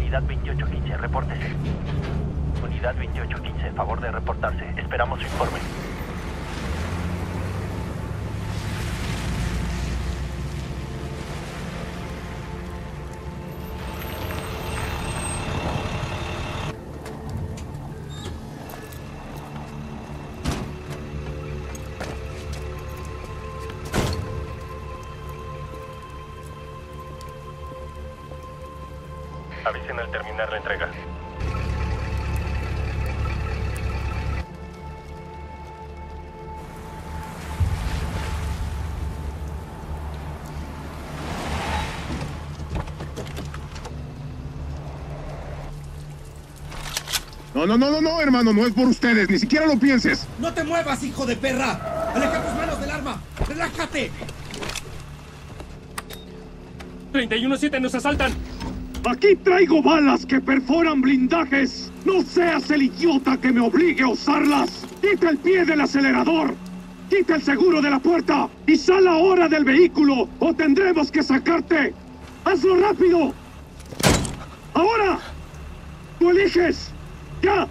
Unidad 2815, repórtese. Unidad 2815, favor de reportarse. Esperamos su informe. Avisen al terminar la entrega. No, hermano, no es por ustedes, ni siquiera lo pienses. ¡No te muevas, hijo de perra! ¡Aleja tus manos del arma! ¡Relájate! 31-7, nos asaltan. Aquí traigo balas que perforan blindajes. No seas el idiota que me obligue a usarlas. Quita el pie del acelerador. Quita el seguro de la puerta. Y sal ahora del vehículo o tendremos que sacarte. ¡Hazlo rápido! ¡Ahora! ¡Tú eliges! ¡Ya!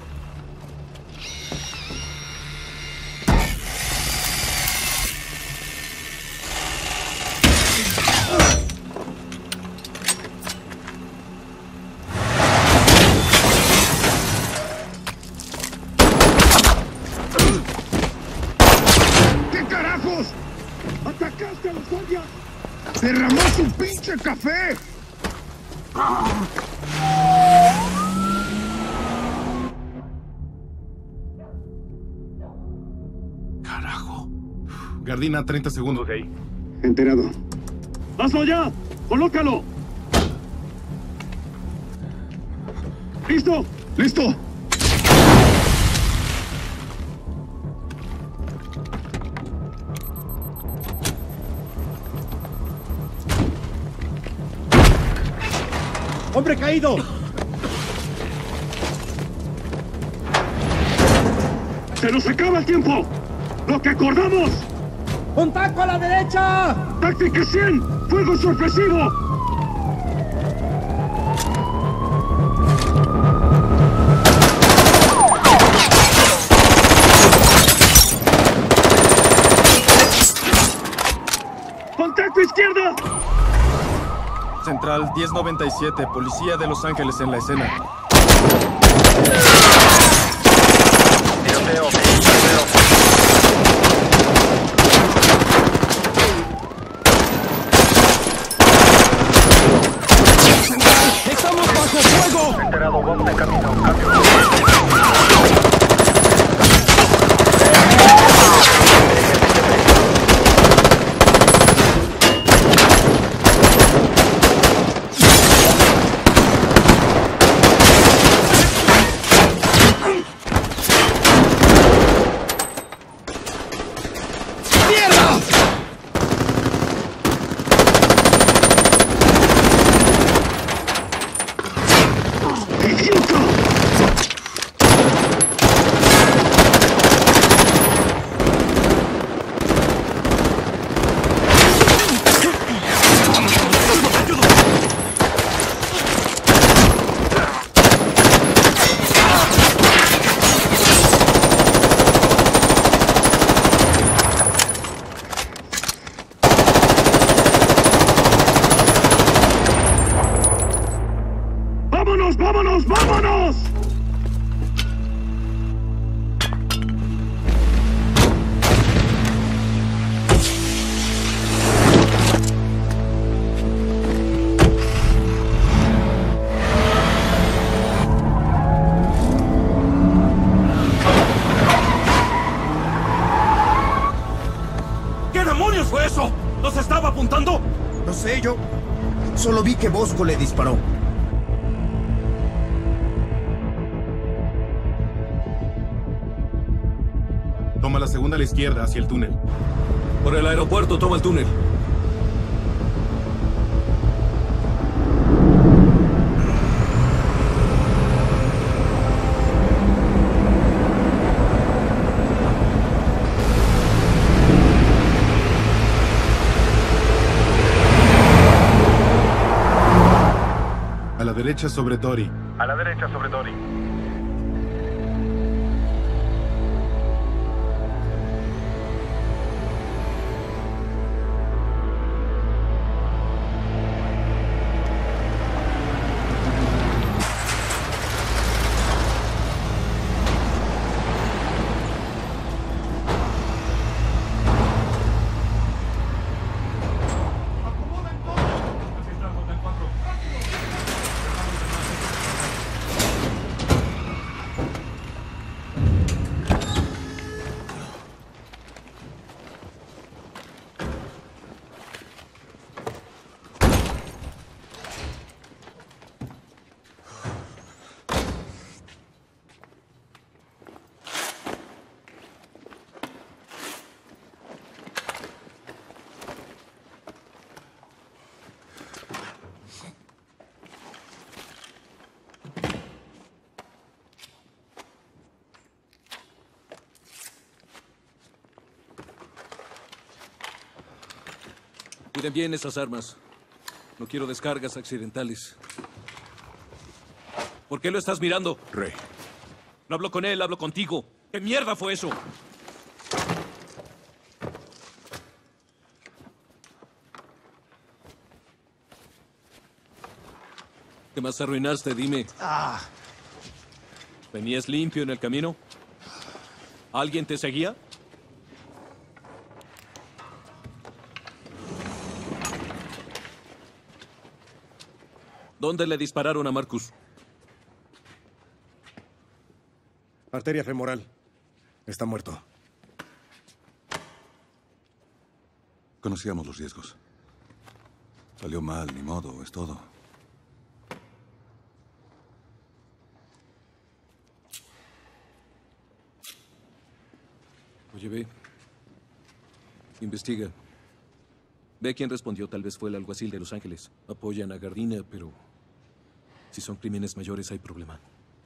¿Qué carajos? ¡Atacaste a los guardias! ¡Derramó su pinche café! Carajo. Gardina, 30 segundos de ahí. Enterado. ¡Hazlo ya! ¡Colócalo! ¿Listo? ¡Listo! ¡Hombre caído! ¡Se nos acaba el tiempo! ¡Lo que acordamos! ¡Contacto a la derecha! ¡Táctica 100! ¡Fuego sorpresivo! ¡Contacto izquierda! Central 1097, Policía de Los Ángeles en la escena. Tiroteo. ¡Estamos bajo fuego! Enterado, vamos de camino. Cambio. ¡Vámonos! ¿Qué demonios fue eso? ¿Nos estaba apuntando? No sé, yo solo vi que Bosco le disparó. Toma la segunda a la izquierda, hacia el túnel. Por el aeropuerto, toma el túnel. derecha sobre Tori. A la derecha sobre Tori. Cuiden bien esas armas. No quiero descargas accidentales. ¿Por qué lo estás mirando? Rey. No hablo con él, hablo contigo. ¿Qué mierda fue eso? ¿Qué más arruinaste? Dime. ¿Venías limpio en el camino? ¿Alguien te seguía? ¿Dónde le dispararon a Marcus? Arteria femoral. Está muerto. Conocíamos los riesgos. Salió mal, ni modo, es todo. Oye, ve. Investiga. Ve quién respondió. Tal vez fue el alguacil de Los Ángeles. Apoyan a Gardina, pero si son crímenes mayores hay problema.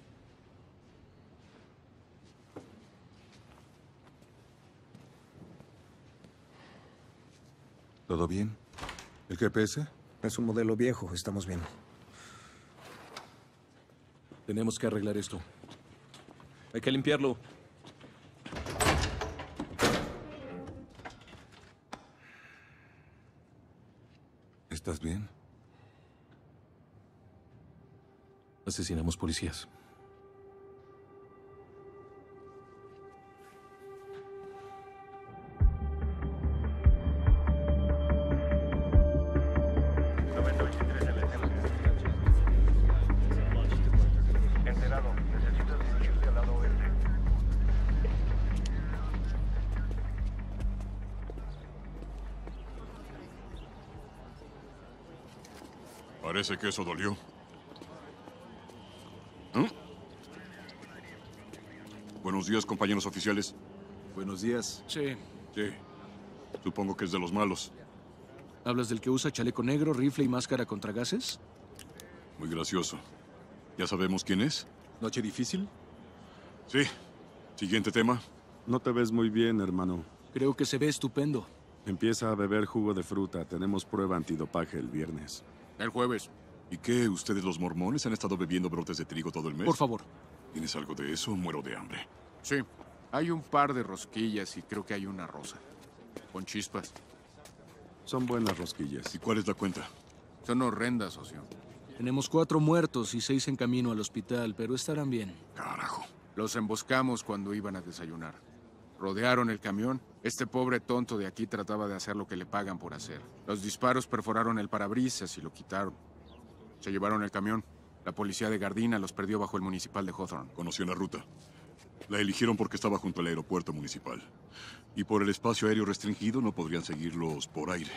¿Todo bien? ¿El GPS? Es un modelo viejo, estamos bien. Tenemos que arreglar esto. Hay que limpiarlo. ¿Estás bien? Asesinamos policías. Enterado. Necesitas dirigirte al lado oeste. Parece que eso dolió. Buenos días, compañeros oficiales. Buenos días. Sí. Sí. Supongo que es de los malos. ¿Hablas del que usa chaleco negro, rifle y máscara contra gases? Muy gracioso. ¿Ya sabemos quién es? ¿Noche difícil? Sí. Siguiente tema. No te ves muy bien, hermano. Creo que se ve estupendo. Empieza a beber jugo de fruta. Tenemos prueba antidopaje el viernes. El jueves. ¿Y qué? ¿Ustedes los mormones han estado bebiendo brotes de trigo todo el mes? Por favor. ¿Tienes algo de eso? Muero de hambre. Sí. Hay un par de rosquillas y creo que hay una rosa. Con chispas. Son buenas rosquillas. ¿Y cuál es la cuenta? Son horrendas, socio. Tenemos 4 muertos y 6 en camino al hospital, pero estarán bien. Carajo. Los emboscamos cuando iban a desayunar. Rodearon el camión. Este pobre tonto de aquí trataba de hacer lo que le pagan por hacer. Los disparos perforaron el parabrisas y lo quitaron. Se llevaron el camión. La policía de Gardina los perdió bajo el municipal de Hawthorne. Conoció la ruta. La eligieron porque estaba junto al aeropuerto municipal. Y por el espacio aéreo restringido no podrían seguirlos por aire.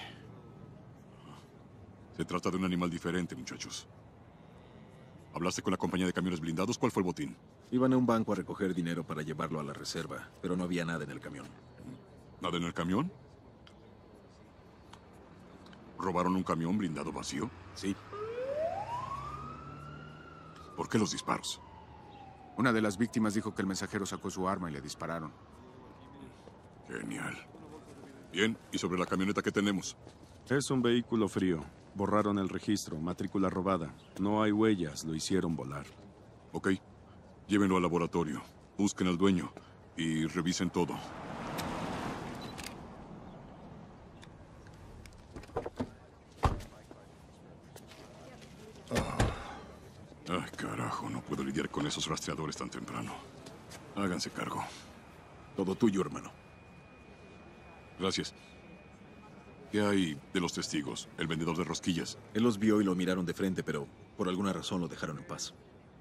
Se trata de un animal diferente, muchachos. ¿Hablaste con la compañía de camiones blindados? ¿Cuál fue el botín? Iban a un banco a recoger dinero para llevarlo a la reserva, pero no había nada en el camión. ¿Nada en el camión? ¿Robaron un camión blindado vacío? Sí. ¿Por qué los disparos? Una de las víctimas dijo que el mensajero sacó su arma y le dispararon. Genial. Bien, ¿y sobre la camioneta qué tenemos? Es un vehículo frío. Borraron el registro, matrícula robada. No hay huellas, lo hicieron volar. Ok. Llévenlo al laboratorio. Busquen al dueño y revisen todo. Ay, carajo, no puedo lidiar con esos rastreadores tan temprano. Háganse cargo. Todo tuyo, hermano. Gracias. ¿Qué hay de los testigos? El vendedor de rosquillas. Él los vio y lo miraron de frente, pero por alguna razón lo dejaron en paz.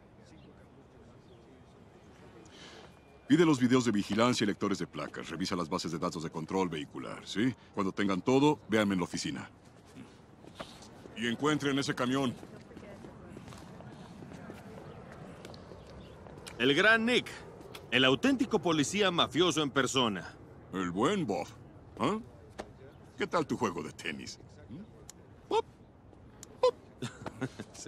Pide los videos de vigilancia y lectores de placas. Revisa las bases de datos de control vehicular, ¿sí? Cuando tengan todo, véanme en la oficina. Y encuentren ese camión. El gran Nick. El auténtico policía mafioso en persona. El buen Bob. ¿Ah? ¿Qué tal tu juego de tenis? ¡Pop! ¡Pop! Sí.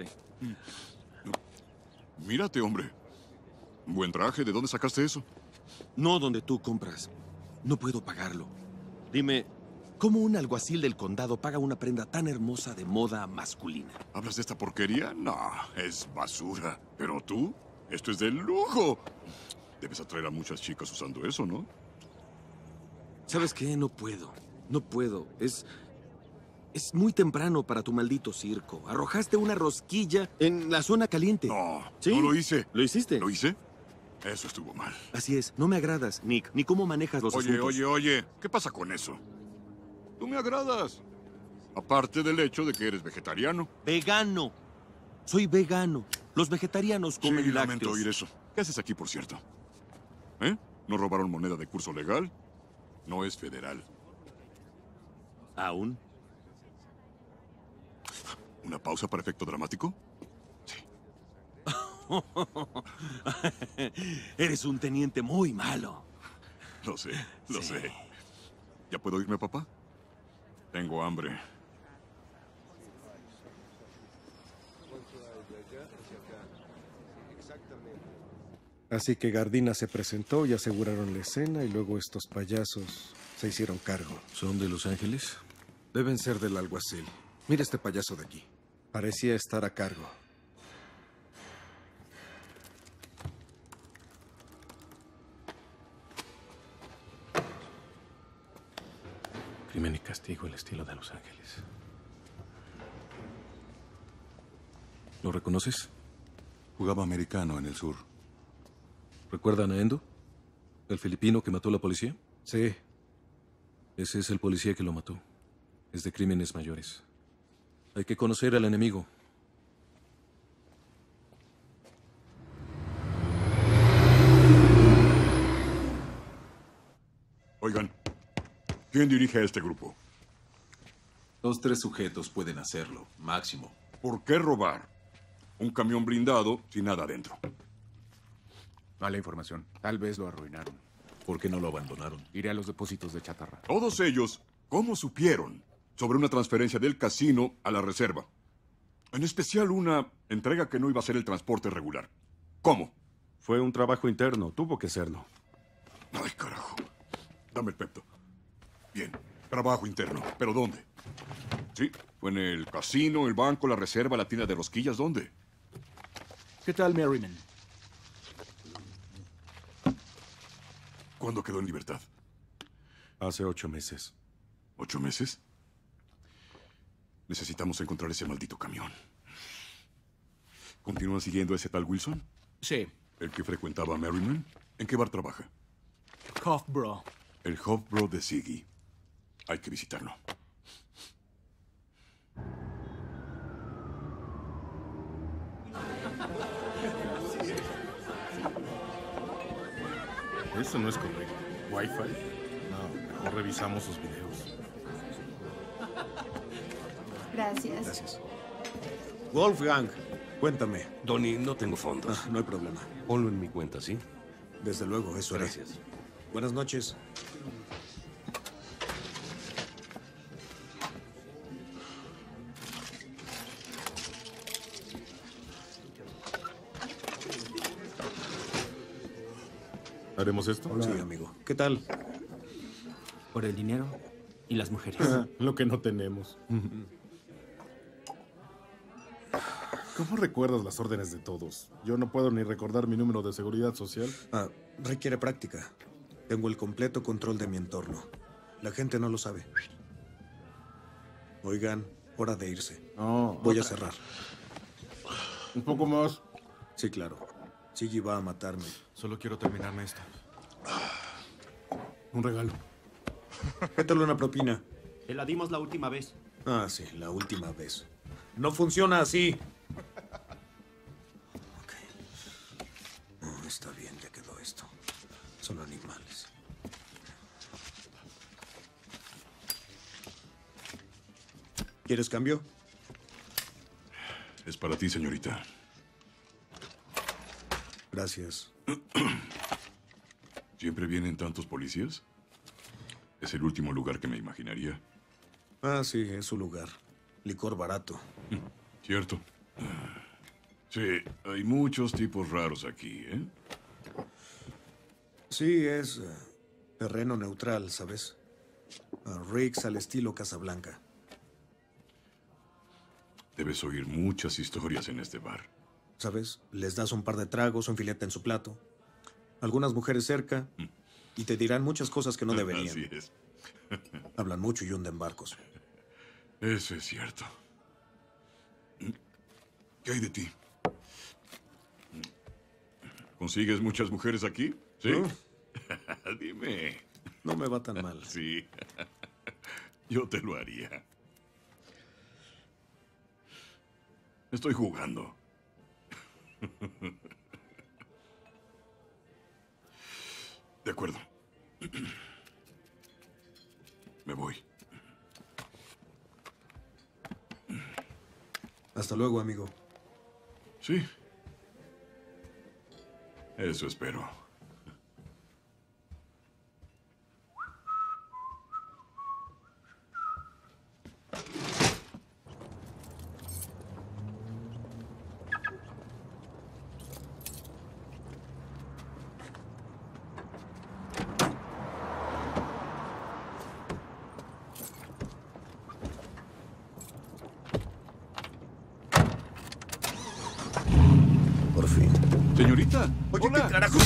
Mírate, hombre. Buen traje. ¿De dónde sacaste eso? No donde tú compras. No puedo pagarlo. Dime, ¿cómo un alguacil del condado paga una prenda tan hermosa de moda masculina? ¿Hablas de esta porquería? No, es basura. Pero tú, esto es de lujo. Debes atraer a muchas chicas usando eso, ¿no? ¿Sabes qué? No puedo. No puedo. Es muy temprano para tu maldito circo. Arrojaste una rosquilla en la zona caliente. No, ¿Sí? no lo hice. ¿Lo hiciste? ¿Lo hice? Eso estuvo mal. Así es. No me agradas, Nick, ni cómo manejas los asuntos. Oye. ¿Qué pasa con eso? Tú me agradas. Aparte del hecho de que eres vegetariano. Vegano. Soy vegano. Los vegetarianos comen Sí, lácteos. lamento oír eso. ¿Qué haces aquí, por cierto? ¿Eh? ¿No robaron moneda de curso legal? No es federal. ¿Aún? ¿Una pausa para efecto dramático? Sí. Eres un teniente muy malo. Lo sé. ¿Ya puedo irme, papá? Tengo hambre. Así que Gardina se presentó y aseguraron la escena y luego estos payasos se hicieron cargo. ¿Son de Los Ángeles? Deben ser del alguacil. Mira este payaso de aquí. Parecía estar a cargo. Crimen y castigo, el estilo de Los Ángeles. ¿Lo reconoces? Jugaba americano en el sur. ¿Recuerdan a Endo? ¿El filipino que mató a la policía? Sí. Ese es el policía que lo mató. Es de crímenes mayores. Hay que conocer al enemigo. Oigan, ¿quién dirige a este grupo? 2-3 sujetos pueden hacerlo, máximo. ¿Por qué robar un camión blindado sin nada adentro? Mala información. Tal vez lo arruinaron. ¿Por qué no lo abandonaron? Iré a los depósitos de chatarra. Todos ellos, ¿cómo supieron sobre una transferencia del casino a la reserva? En especial una entrega que no iba a ser el transporte regular. ¿Cómo? Fue un trabajo interno, tuvo que serlo. Ay, carajo. Dame el pepto. Bien, trabajo interno. ¿Pero dónde? Sí, fue en el casino, el banco, la reserva, la tienda de rosquillas. ¿Dónde? ¿Qué tal, Merriman? ¿Cuándo quedó en libertad? Hace 8 meses. ¿8 meses? Necesitamos encontrar ese maldito camión. ¿Continúan siguiendo a ese tal Wilson? Sí. ¿El que frecuentaba a Merriman? ¿En qué bar trabaja? Hofbräu. El Hofbräu de Siggy. Hay que visitarlo. Eso no es correcto. ¿Wi-Fi? No, mejor revisamos sus videos. Gracias. Wolfgang, cuéntame. Donnie, no tengo fondos. No hay problema. Ponlo en mi cuenta, ¿sí? Desde luego, eso haré. Gracias. Buenas noches. ¿Haremos esto? Sí, amigo. ¿Qué tal? Por el dinero y las mujeres. Lo que no tenemos. ¿Cómo recuerdas las órdenes de todos? Yo no puedo ni recordar mi número de seguridad social. Requiere práctica. Tengo el completo control de mi entorno. La gente no lo sabe. Oigan, hora de irse. Voy a cerrar. Un poco más. Sí, claro. Siggy va a matarme. Solo quiero terminarme esto. Un regalo. Métele una propina. Te la dimos la última vez. Ah, sí, la última vez. No funciona así. Ok. Está bien, ya quedó esto. Son animales. ¿Quieres cambio? Es para ti, señorita. Gracias. ¿Siempre vienen tantos policías? Es el último lugar que me imaginaría. Ah, sí, es su lugar. Licor barato. Cierto. Sí, hay muchos tipos raros aquí, ¿eh? Sí, es terreno neutral, ¿sabes? Rigs al estilo Casablanca. Debes oír muchas historias en este bar. ¿Sabes? Les das un par de tragos, un filete en su plato. Algunas mujeres cerca. Y te dirán muchas cosas que no deberían. Así es. Hablan mucho y hunden barcos. Eso es cierto. ¿Qué hay de ti? ¿Consigues muchas mujeres aquí? ¿Sí? Dime. No me va tan mal. Sí. Yo te lo haría. Estoy jugando. De acuerdo. Me voy. Hasta luego, amigo. Sí. Eso espero. Por fin. Señorita. Oye, hola. ¿qué carajo?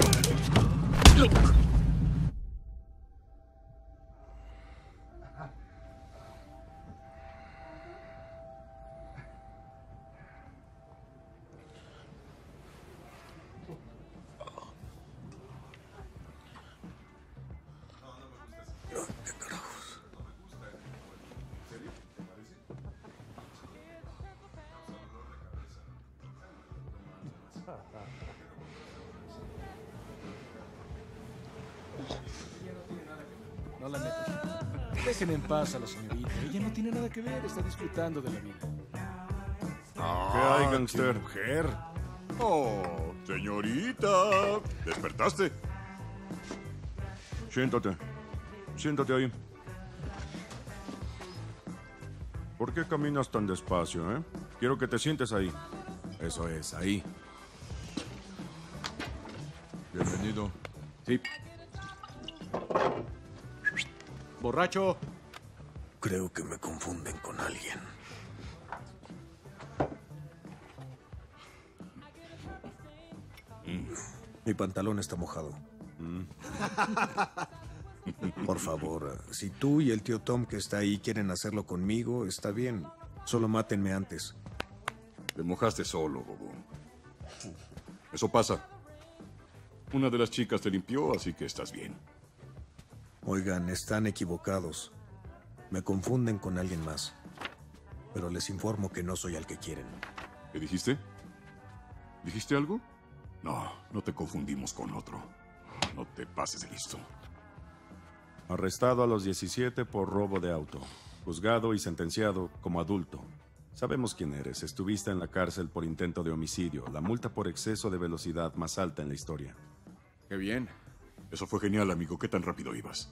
No la metas. Dejen en paz a la señorita. Ella no tiene nada que ver, está disfrutando de la vida. ¿Qué hay, gangster? Mujer. Oh, señorita. ¿Despertaste? Siéntate. Siéntate ahí. ¿Por qué caminas tan despacio, eh? Quiero que te sientes ahí. Eso es, ahí. Bienvenido. Sí. Borracho. Creo que me confunden con alguien. Mi pantalón está mojado. Por favor, si tú y el tío Tom que está ahí quieren hacerlo conmigo, está bien. Solo mátenme antes. Te mojaste solo, Bobo. Eso pasa. Una de las chicas te limpió, así que estás bien. Oigan, están equivocados. Me confunden con alguien más. Pero les informo que no soy al que quieren. ¿Qué dijiste? ¿Dijiste algo? No, no te confundimos con otro. No te pases de listo. Arrestado a los 17 por robo de auto. Juzgado y sentenciado como adulto. Sabemos quién eres. Estuviste en la cárcel por intento de homicidio. La multa por exceso de velocidad más alta en la historia. Qué bien. Eso fue genial, amigo. ¿Qué tan rápido ibas?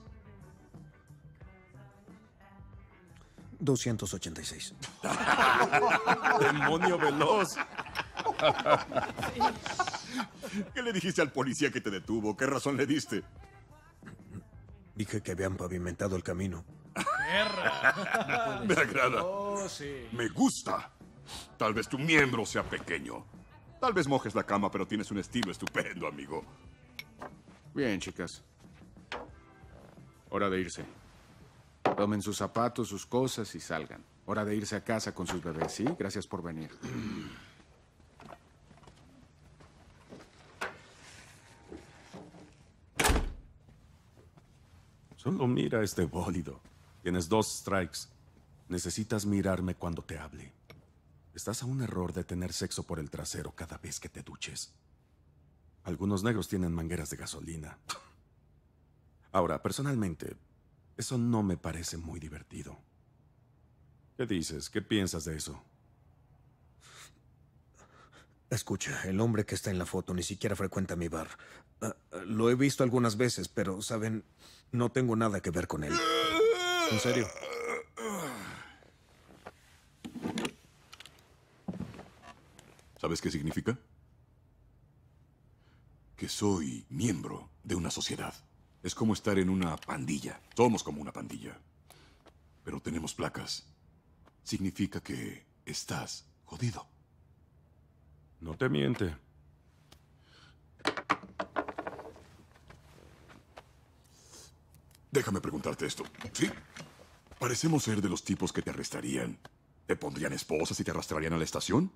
286. ¡Demonio veloz! ¿Qué le dijiste al policía que te detuvo? ¿Qué razón le diste? Dije que habían pavimentado el camino. ¡Perra! Me agrada. Oh, sí. Me gusta. Tal vez tu miembro sea pequeño. Tal vez mojes la cama, pero tienes un estilo estupendo, amigo. Bien, chicas. Hora de irse. Tomen sus zapatos, sus cosas y salgan. Hora de irse a casa con sus bebés, ¿sí? Gracias por venir. Solo mira este bólido. Tienes 2 strikes. Necesitas mirarme cuando te hable. Estás a un error de tener sexo por el trasero cada vez que te duches. Algunos negros tienen mangueras de gasolina. Ahora, personalmente, eso no me parece muy divertido. ¿Qué dices? ¿Qué piensas de eso? Escucha, el hombre que está en la foto ni siquiera frecuenta mi bar. Lo he visto algunas veces, pero, ¿saben? No tengo nada que ver con él. ¿En serio? ¿Sabes qué significa? Que soy miembro de una sociedad. Es como estar en una pandilla. Somos como una pandilla. Pero tenemos placas. Significa que estás jodido. No te miente. Déjame preguntarte esto. ¿Sí? Parecemos ser de los tipos que te arrestarían. ¿Te pondrían esposas y te arrastrarían a la estación?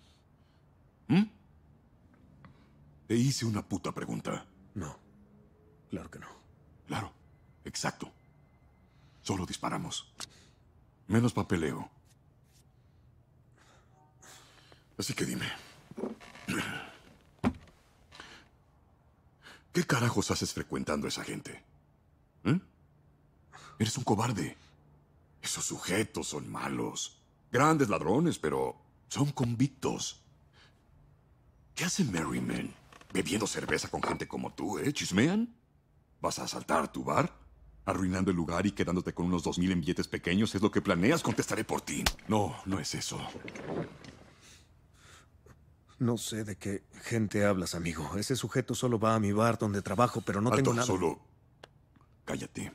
Te hice una puta pregunta. No. Claro que no. Claro. Exacto. Solo disparamos. Menos papeleo. Así que dime. ¿Qué carajos haces frecuentando a esa gente? Eres un cobarde. Esos sujetos son malos. Grandes ladrones, pero son convictos. ¿Qué hace Merriman? Bebiendo cerveza con gente como tú, ¿eh? ¿Chismean? ¿Vas a asaltar tu bar? ¿Arruinando el lugar y quedándote con unos 2,000 en billetes pequeños? ¿Es lo que planeas? Contestaré por ti. No, no es eso. No sé de qué gente hablas, amigo. Ese sujeto solo va a mi bar donde trabajo, pero no tengo nada. Solo cállate.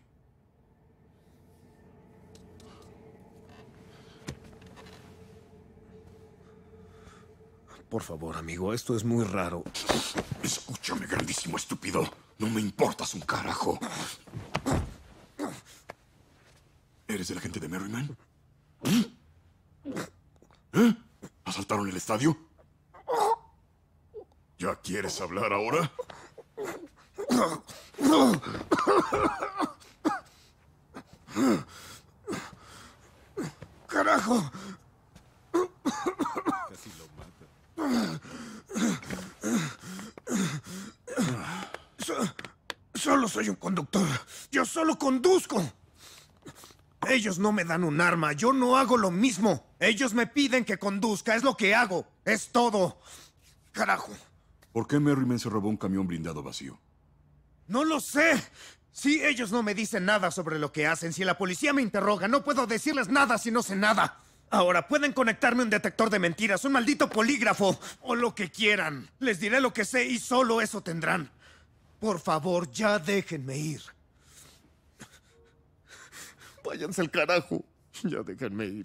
Por favor, amigo, esto es muy raro. Escúchame, grandísimo estúpido. No me importas un carajo. ¿Eres el agente de Merriman? ¿Eh? ¿Asaltaron el estadio? ¿Ya quieres hablar ahora? ¡Carajo! Casi lo mata. Solo soy un conductor. Yo solo conduzco. Ellos no me dan un arma. Yo no hago lo mismo. Ellos me piden que conduzca. Es lo que hago. Es todo. Carajo. ¿Por qué Merriman se robó un camión blindado vacío? No lo sé. Si ellos no me dicen nada sobre lo que hacen, si la policía me interroga, no puedo decirles nada si no sé nada. Ahora, pueden conectarme un detector de mentiras, un maldito polígrafo, o lo que quieran. Les diré lo que sé y solo eso tendrán. Por favor, ya déjenme ir. Váyanse al carajo. Ya déjenme ir.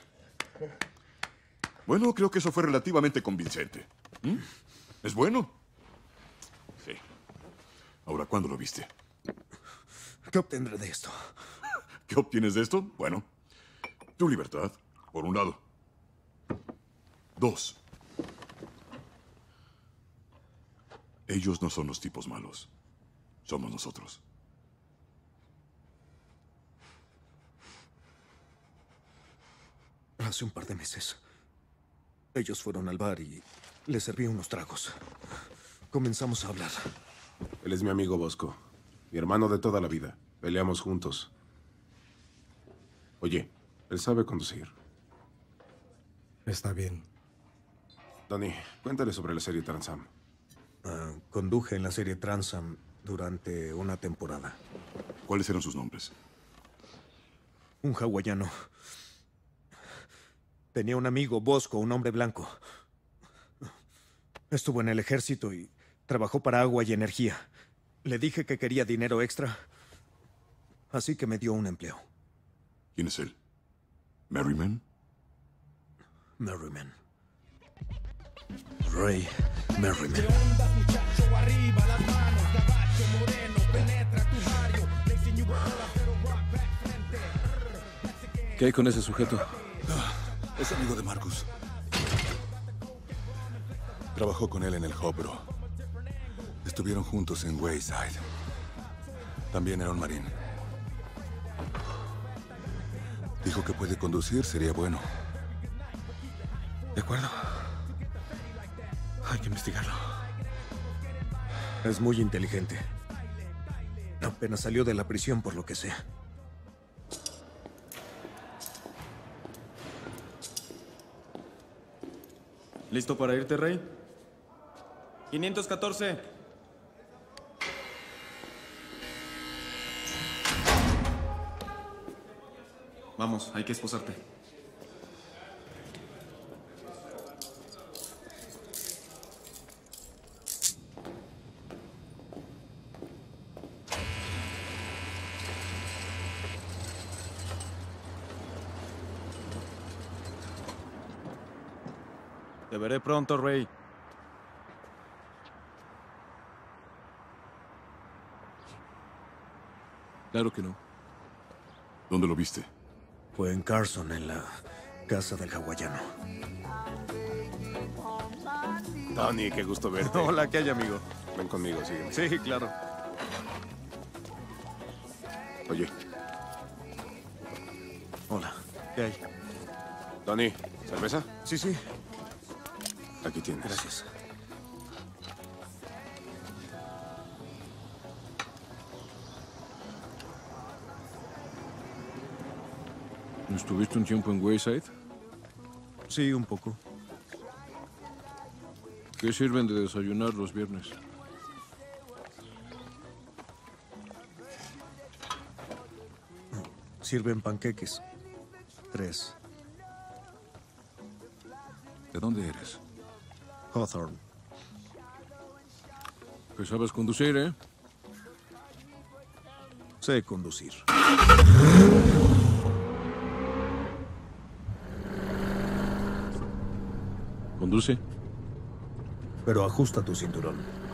Bueno, creo que eso fue relativamente convincente. ¿Es bueno? Sí. Ahora, ¿cuándo lo viste? ¿Qué obtendré de esto? ¿Qué obtienes de esto? Bueno, tu libertad, por un lado. 2. Ellos no son los tipos malos. Somos nosotros. Hace un par de meses, ellos fueron al bar y les serví unos tragos. Comenzamos a hablar. Él es mi amigo Bosco, mi hermano de toda la vida. Peleamos juntos. Oye, él sabe conducir. Está bien. Donnie, cuéntale sobre la serie Transam. Conduje en la serie Transam durante una temporada. ¿Cuáles eran sus nombres? Un hawaiano. Tenía un amigo, Bosco, un hombre blanco. Estuvo en el ejército y trabajó para Agua y Energía. Le dije que quería dinero extra, así que me dio un empleo. ¿Quién es él? ¿Merriman? Merriman. Ray Merriman. ¿Qué hay con ese sujeto? Es amigo de Marcus. Trabajó con él en el Hopbro. Estuvieron juntos en Wayside. También era un marín. Dijo que puede conducir, sería bueno. De acuerdo. Hay que investigarlo. Es muy inteligente. Apenas salió de la prisión por lo que sea. ¿Listo para irte, Rey? 514. Vamos, hay que esposarte. Te veré pronto, Rey. Claro que no. ¿Dónde lo viste? Fue en Carson, en la casa del hawaiano. Tony, qué gusto verte. Hola, ¿qué hay, amigo? Ven conmigo, sígueme. Sí, claro. Oye. Hola. ¿Qué hay? Tony, ¿cerveza? Sí, sí. Aquí tienes. Gracias. ¿Estuviste un tiempo en Wayside? Sí, un poco. ¿Qué sirven de desayunar los viernes? Sirven panqueques. 3. ¿De dónde eres? Hawthorne. Que sabes conducir, ¿eh? Sé conducir. ¿Conduce? Pero ajusta tu cinturón.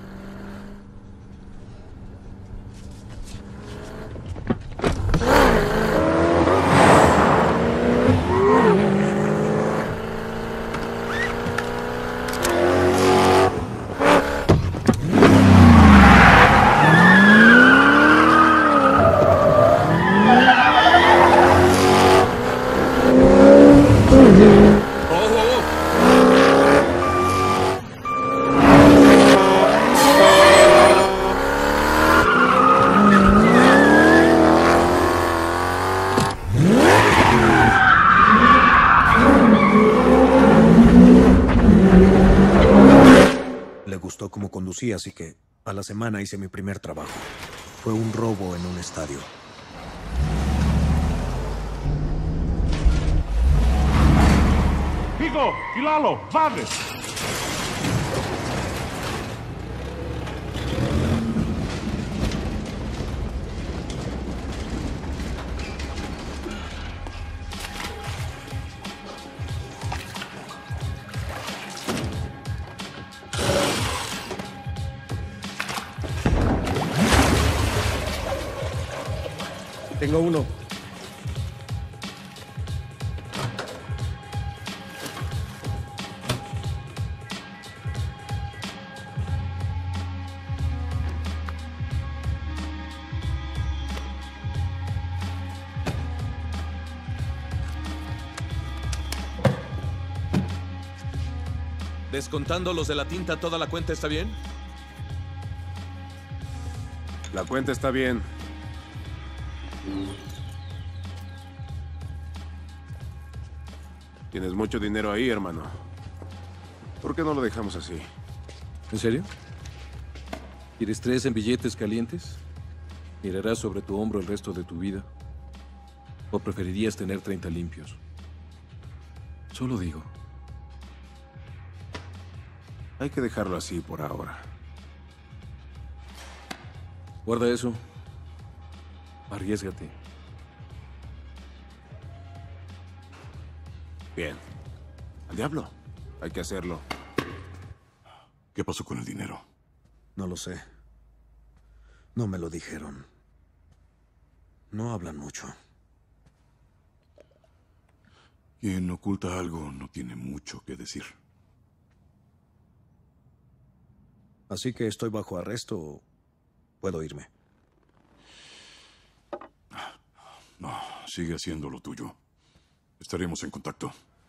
Le gustó cómo conducía, así que a la semana hice mi primer trabajo. Fue un robo en un estadio. Hijo, Filalo, madre. Tengo uno. Descontando los de la tinta, ¿toda la cuenta está bien? La cuenta está bien. Tienes mucho dinero ahí, hermano. ¿Por qué no lo dejamos así? ¿En serio? ¿Quieres 3 en billetes calientes? ¿Mirarás sobre tu hombro el resto de tu vida? ¿O preferirías tener 30 limpios? Solo digo. Hay que dejarlo así por ahora. Guarda eso. Arriésgate. Bien. Al diablo. Hay que hacerlo. ¿Qué pasó con el dinero? No lo sé. No me lo dijeron. No hablan mucho. Quien oculta algo no tiene mucho que decir. Así que estoy bajo arresto o puedo irme. No, sigue haciendo lo tuyo. Estaremos en contacto.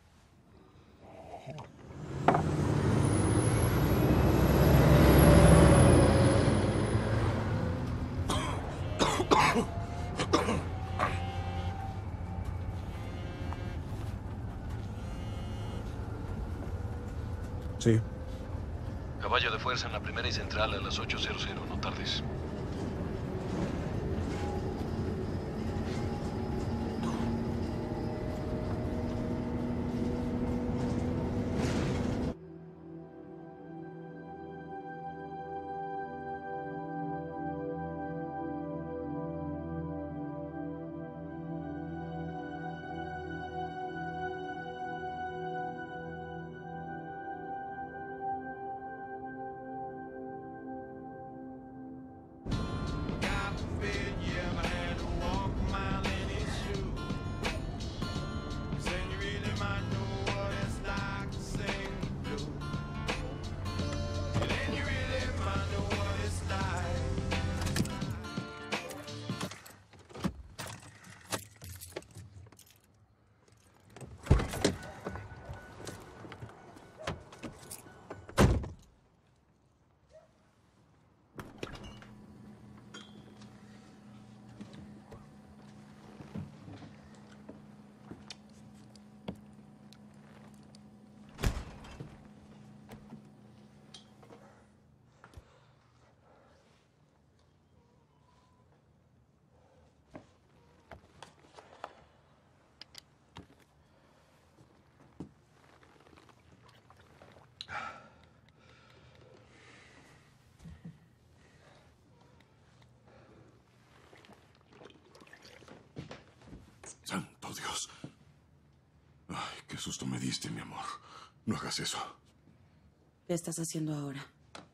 Sí. Caballo de fuerza en la primera y central a las 8:00, no tardes. ¡Santo Dios! Ay, qué susto me diste, mi amor. No hagas eso. ¿Qué estás haciendo ahora?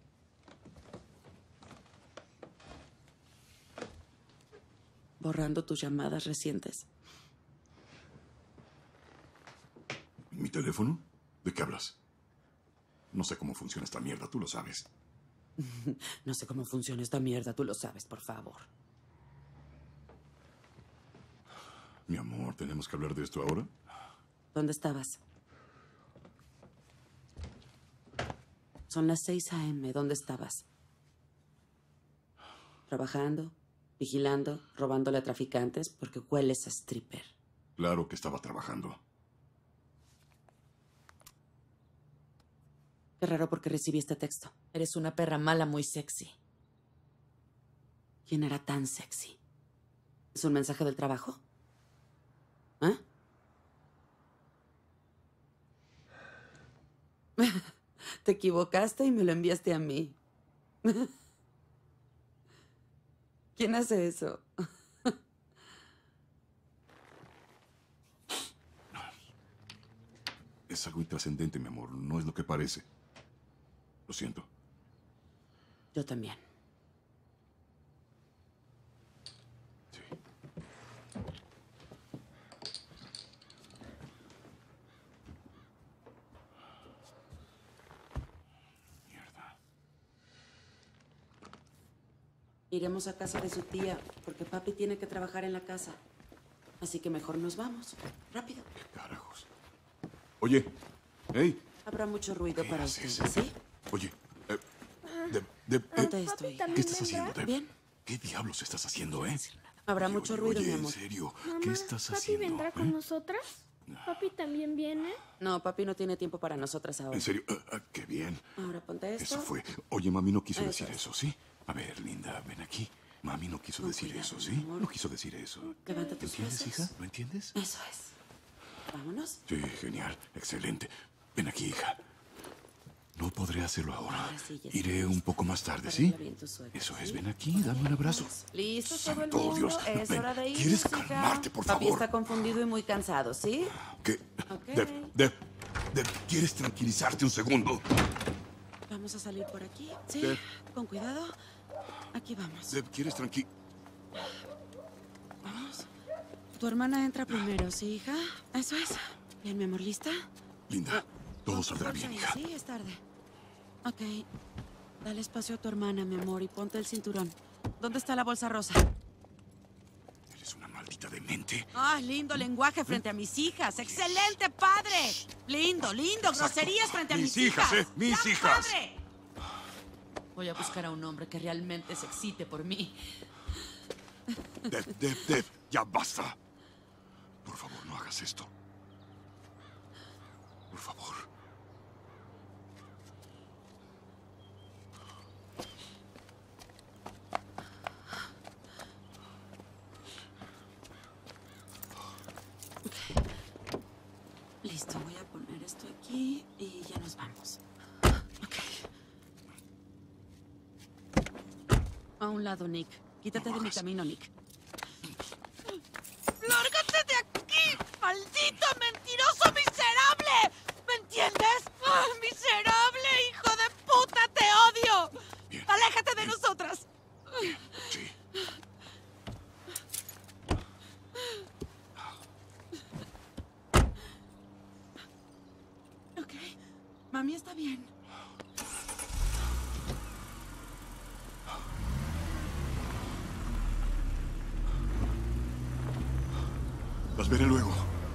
Borrando tus llamadas recientes. ¿Mi teléfono? ¿De qué hablas? No sé cómo funciona esta mierda, tú lo sabes. No sé cómo funciona esta mierda, tú lo sabes, por favor. Mi amor, ¿tenemos que hablar de esto ahora? ¿Dónde estabas? Son las 6 a.m. ¿Dónde estabas? ¿Trabajando? ¿Vigilando? ¿Robándole a traficantes? Porque hueles a stripper. Claro que estaba trabajando. Qué raro porque recibí este texto. Eres una perra mala muy sexy. ¿Quién era tan sexy? ¿Es un mensaje del trabajo? ¿Ah? Te equivocaste y me lo enviaste a mí. ¿Quién hace eso? Es algo intrascendente, mi amor. No es lo que parece. Lo siento. Yo también. Iremos a casa de su tía, porque papi tiene que trabajar en la casa. Así que mejor nos vamos. Rápido. ¿Qué carajos? Oye, hey. Habrá mucho ruido para ustedes, ¿sí? Oye, Ponte esto ahí. ¿Qué estás haciendo, Deb? ¿Bien? ¿Qué diablos estás haciendo, eh? Habrá mucho ruido, Oye, mi amor. en serio, Mamá, ¿qué estás ¿Papi haciendo? vendrá con nosotras? ¿Papi también viene? No, papi no tiene tiempo para nosotras ahora. En serio, qué bien. Ahora ponte esto. Eso fue. Oye, mami no quiso Eso decir es. eso, ¿sí? A ver, linda, ven aquí. Mami no quiso decir eso, ¿sí? No quiso decir eso. Levanta tus ¿Entiendes, brazos. hija? ¿Lo entiendes? Eso es. Vámonos. Sí, genial. Excelente. Ven aquí, hija. No podré hacerlo ahora. Iré un poco más tarde, ¿sí? Eso es, ven aquí, dame un abrazo. ¿Listo todo el Santo mundo? Dios. Es Ven, hora de ir. ¿quieres calmarte, por Papi favor? está confundido y muy cansado, ¿sí? ¿Qué? Ok. Deb. Deb, ¿quieres tranquilizarte un segundo? Vamos a salir por aquí. Sí, Deb. con cuidado. Aquí vamos. Deb, ¿quieres tranqui...? Vamos. Tu hermana entra primero, ¿sí, hija? Eso es. Bien, mi amor, ¿lista? Linda, todo saldrá bien, hija. Sí, es tarde. Ok. Dale espacio a tu hermana, mi amor, y ponte el cinturón. ¿Dónde está la bolsa rosa? Eres una maldita demente. Ah, lindo lenguaje frente a mis hijas. ¡Excelente, padre! Lindo, lindo. Groserías frente a mis hijas. Mis ¡Ya, hijas. padre! Voy a buscar a un hombre que realmente se excite por mí. Deb, ya basta. Por favor, no hagas esto. Por favor. Listo, voy a poner esto aquí y ya nos vamos. Ok. A un lado, Nick. Quítate de mi camino, Nick. ¡Lárgate de aquí! ¡Maldito mentiroso miserable! ¿Me entiendes? ¡Ah, miserable, hijo de puta! ¡Te odio! ¡Aléjate de nosotras! Sí. Ok. Mami está bien. Las veré luego.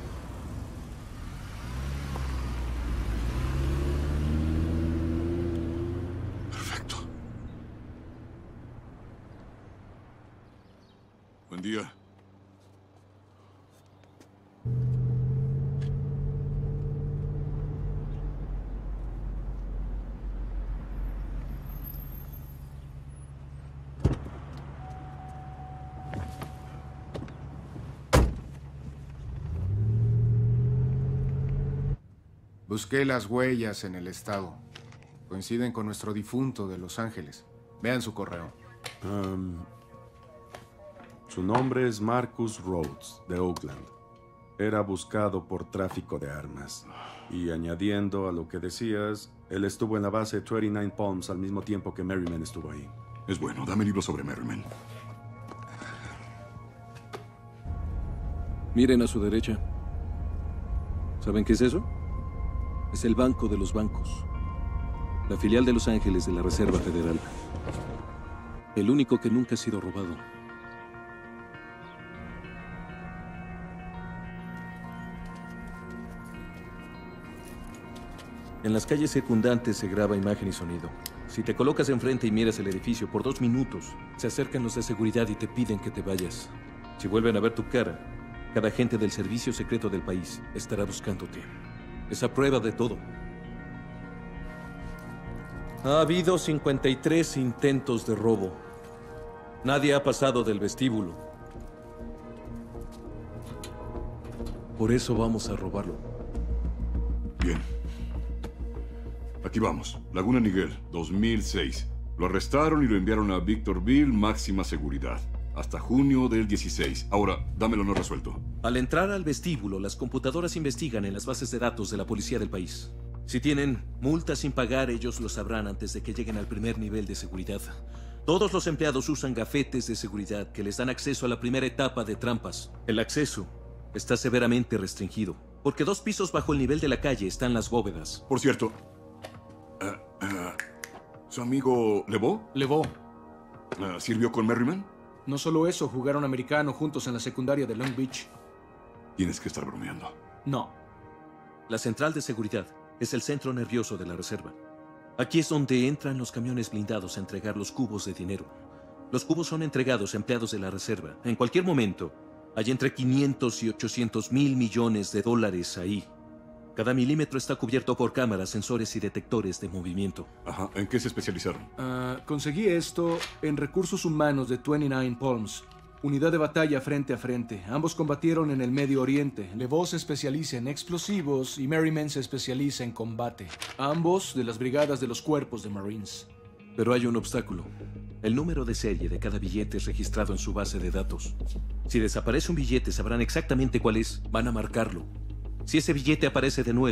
Perfecto. Buen día. Busqué las huellas en el estado. Coinciden con nuestro difunto de Los Ángeles. Vean su correo. Su nombre es Marcus Rhodes, de Oakland. Era buscado por tráfico de armas. Y añadiendo a lo que decías, él estuvo en la base 29 Palms al mismo tiempo que Merriman estuvo ahí. Es bueno, dame libros sobre Merriman. Miren a su derecha. ¿Saben qué es eso? Es el Banco de los Bancos. La filial de Los Ángeles de la Reserva Federal. El único que nunca ha sido robado. En las calles circundantes se graba imagen y sonido. Si te colocas enfrente y miras el edificio por 2 minutos, se acercan los de seguridad y te piden que te vayas. Si vuelven a ver tu cara, cada agente del servicio secreto del país estará buscándote. Es a prueba de todo. Ha habido 53 intentos de robo. Nadie ha pasado del vestíbulo. Por eso vamos a robarlo. Bien. Aquí vamos. Laguna Niguel, 2006. Lo arrestaron y lo enviaron a Victorville, máxima seguridad. Hasta junio del 16. Ahora, dámelo no resuelto. Al entrar al vestíbulo, las computadoras investigan en las bases de datos de la policía del país. Si tienen multas sin pagar, ellos lo sabrán antes de que lleguen al primer nivel de seguridad. Todos los empleados usan gafetes de seguridad que les dan acceso a la primera etapa de trampas. El acceso está severamente restringido, porque 2 pisos bajo el nivel de la calle están las bóvedas. Por cierto, ¿su amigo Lebeau? Lebeau. ¿Sirvió con Merriman? No solo eso, jugaron americano juntos en la secundaria de Long Beach. Tienes que estar bromeando. No. La central de seguridad es el centro nervioso de la reserva. Aquí es donde entran los camiones blindados a entregar los cubos de dinero. Los cubos son entregados a empleados de la reserva. En cualquier momento, hay entre 500 y 800 mil millones de dólares ahí. Cada milímetro está cubierto por cámaras, sensores y detectores de movimiento. Ajá. ¿En qué se especializaron? Conseguí esto en recursos humanos de 29 Palms. Unidad de batalla frente a frente. Ambos combatieron en el Medio Oriente. Lebeau se especializa en explosivos y Merriman se especializa en combate. Ambos de las brigadas de los cuerpos de Marines. Pero hay un obstáculo. El número de serie de cada billete es registrado en su base de datos. Si desaparece un billete, sabrán exactamente cuál es. Van a marcarlo. Si ese billete aparece de nuevo,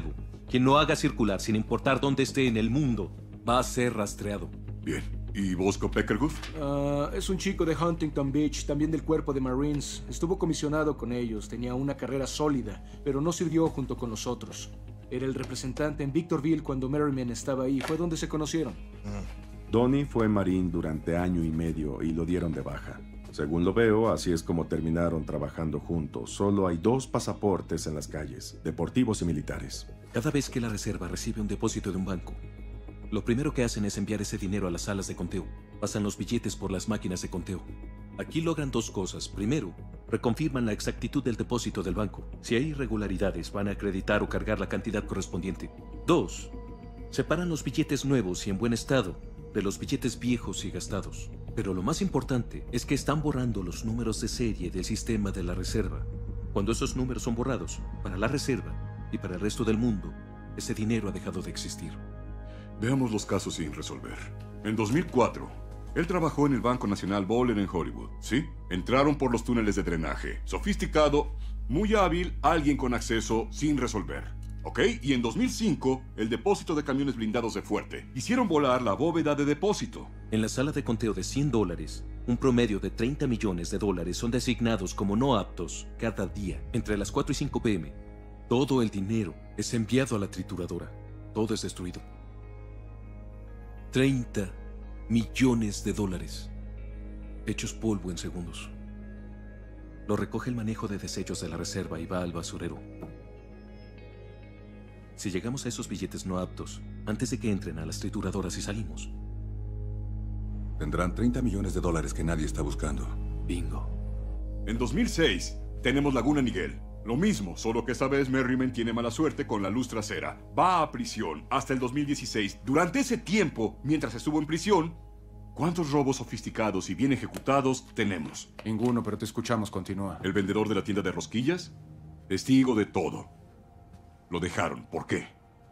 Quien no haga circular, sin importar dónde esté en el mundo, va a ser rastreado. Bien. ¿Y Bosco Peckerguth? Es un chico de Huntington Beach, también del cuerpo de Marines. Estuvo comisionado con ellos, tenía una carrera sólida, pero no sirvió junto con los otros. Era el representante en Victorville cuando Merriman estaba ahí. Fue donde se conocieron. Donnie fue marín durante año y medio y lo dieron de baja. Según lo veo, así es como terminaron trabajando juntos. Solo hay 2 pasaportes en las calles, deportivos y militares. Cada vez que la reserva recibe un depósito de un banco, lo primero que hacen es enviar ese dinero a las salas de conteo. Pasan los billetes por las máquinas de conteo. Aquí logran 2 cosas. Primero, reconfirman la exactitud del depósito del banco. Si hay irregularidades, van a acreditar o cargar la cantidad correspondiente. 2, separan los billetes nuevos y en buen estado de los billetes viejos y gastados. Pero lo más importante es que están borrando los números de serie del sistema de la reserva. Cuando esos números son borrados, para la reserva y para el resto del mundo, ese dinero ha dejado de existir. Veamos los casos sin resolver. En 2004, él trabajó en el Banco Nacional Bowler en Hollywood, ¿sí? Entraron por los túneles de drenaje. Sofisticado, muy hábil, alguien con acceso sin resolver. ¿Ok? Y en 2005, el depósito de camiones blindados de Fuerte. Hicieron volar la bóveda de depósito. En la sala de conteo de $100, un promedio de $30 millones son designados como no aptos cada día. Entre las 4 y 5 p.m., todo el dinero es enviado a la trituradora. Todo es destruido. $30 millones, hechos polvo en segundos. Lo recoge el manejo de desechos de la reserva y va al basurero. Si llegamos a esos billetes no aptos, antes de que entren a las trituradoras y salimos, tendrán $30 millones que nadie está buscando. Bingo. En 2006, tenemos Laguna Niguel. Lo mismo, solo que esta vez Merriman tiene mala suerte con la luz trasera. Va a prisión hasta el 2016. Durante ese tiempo, mientras estuvo en prisión, ¿cuántos robos sofisticados y bien ejecutados tenemos? Ninguno, pero te escuchamos. Continúa. ¿El vendedor de la tienda de rosquillas? Testigo de todo. Lo dejaron. ¿Por qué?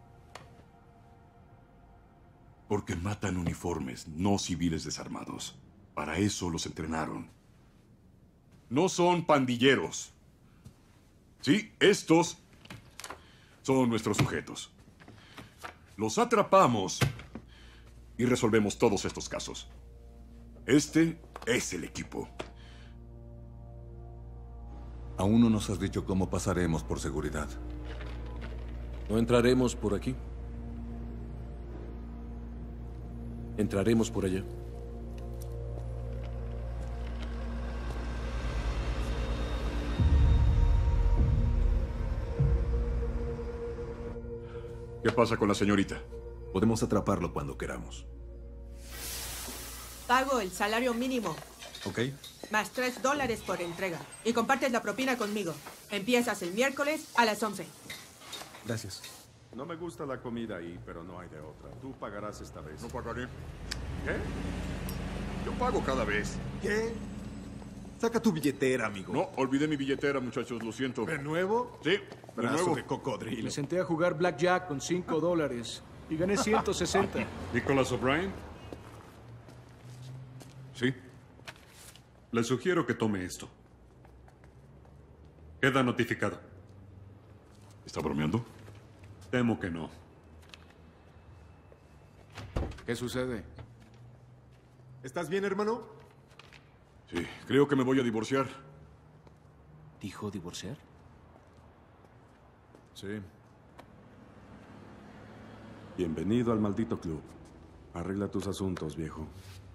Porque matan uniformes, no civiles desarmados. Para eso los entrenaron. No son pandilleros. Sí, estos son nuestros sujetos. Los atrapamos y resolvemos todos estos casos. Este es el equipo. Aún no nos has dicho cómo pasaremos por seguridad. No entraremos por aquí. Entraremos por allá. ¿Qué pasa con la señorita? Podemos atraparlo cuando queramos. Pago el salario mínimo. ¿Ok? Más $3 por entrega. Y compartes la propina conmigo. Empiezas el miércoles a las 11. Gracias. No me gusta la comida ahí, pero no hay de otra. Tú pagarás esta vez. No pagaré. ¿Qué? Yo pago cada vez. ¿Qué? Saca tu billetera, amigo. No, olvidé mi billetera, muchachos, lo siento. ¿De nuevo? Sí, de Brazo nuevo. de cocodrilo. Me senté a jugar blackjack con $5 y gané 160. ¿Nicholas O'Brien? Sí. Le sugiero que tome esto. Queda notificado. ¿Está bromeando? Temo que no. ¿Qué sucede? ¿Estás bien, hermano? Sí, creo que me voy a divorciar. ¿Dijo divorciar? Sí. Bienvenido al maldito club. Arregla tus asuntos, viejo.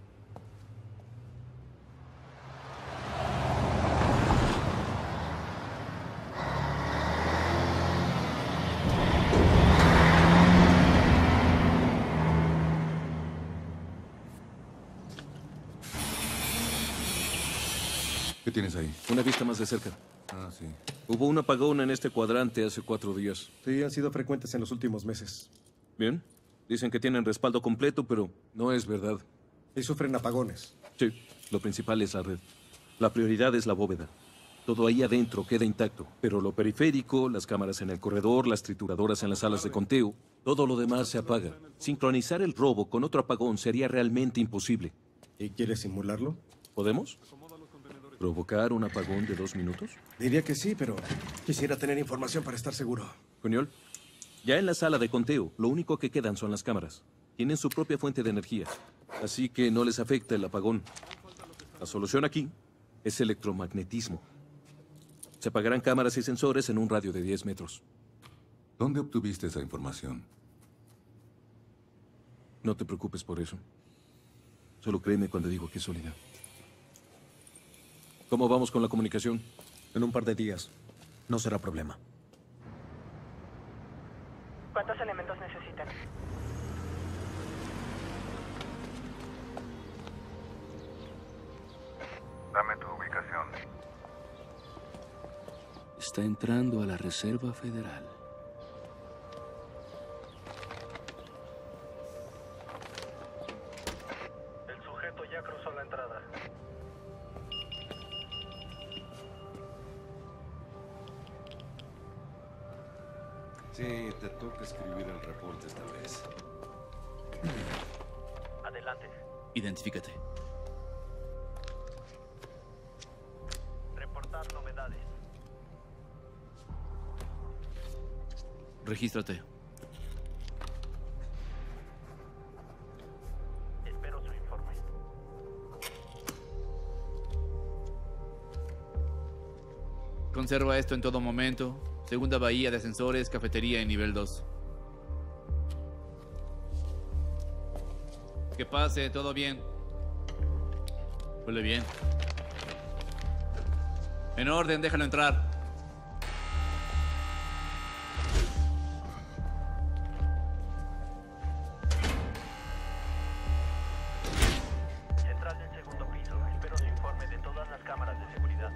¿Qué tienes ahí? Una vista más de cerca. Ah, sí. Hubo un apagón en este cuadrante hace 4 días. Sí, han sido frecuentes en los últimos meses. Bien. Dicen que tienen respaldo completo, pero no es verdad. Y sufren apagones. Sí, lo principal es la red. La prioridad es la bóveda. Todo ahí adentro queda intacto, pero lo periférico, las cámaras en el corredor, las trituradoras en las salas de conteo, todo lo demás se apaga. Sincronizar el robo con otro apagón sería realmente imposible. ¿Y quieres simularlo? ¿Podemos? ¿Provocar un apagón de 2 minutos? Diría que sí, pero quisiera tener información para estar seguro. Cuniol, Ya en la sala de conteo, lo único que quedan son las cámaras. Tienen su propia fuente de energía, así que no les afecta el apagón. La solución aquí es electromagnetismo. Se apagarán cámaras y sensores en un radio de 10 metros. ¿Dónde obtuviste esa información? No te preocupes por eso. Solo créeme cuando digo que es sólida. ¿Cómo vamos con la comunicación? En un par de días. No será problema. ¿Cuántos elementos necesitan? Dame tu ubicación. Está entrando a la Reserva Federal. El sujeto ya cruzó la entrada. Sí, te toca escribir el reporte esta vez. Adelante. Identifícate. Reportar novedades. Regístrate. Espero su informe. Conserva esto en todo momento. Segunda bahía de ascensores, cafetería en nivel 2. Que pase, todo bien. Huele bien. En orden, déjalo entrar. Central del segundo piso. Espero su informe de todas las cámaras de seguridad.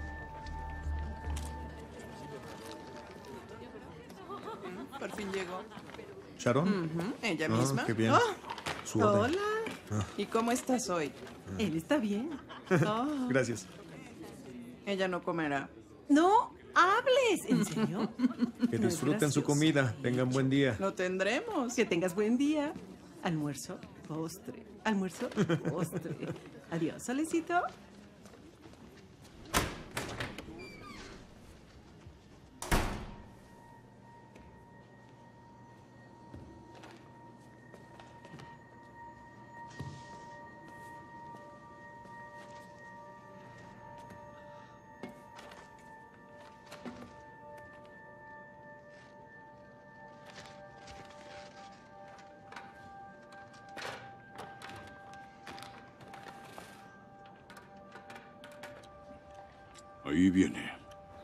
Por fin llegó. ¿Sharon? Ella Ah, misma. qué bien. Oh, Su orden. hola. Ah. ¿Y cómo estás hoy? Él está bien. Oh. Gracias. Ella no comerá. No hables. ¿En serio? Que disfruten su comida. Tengan buen día. Lo tendremos. Que tengas buen día. Almuerzo, postre. Almuerzo, postre. Adiós, Solecito. Ahí viene.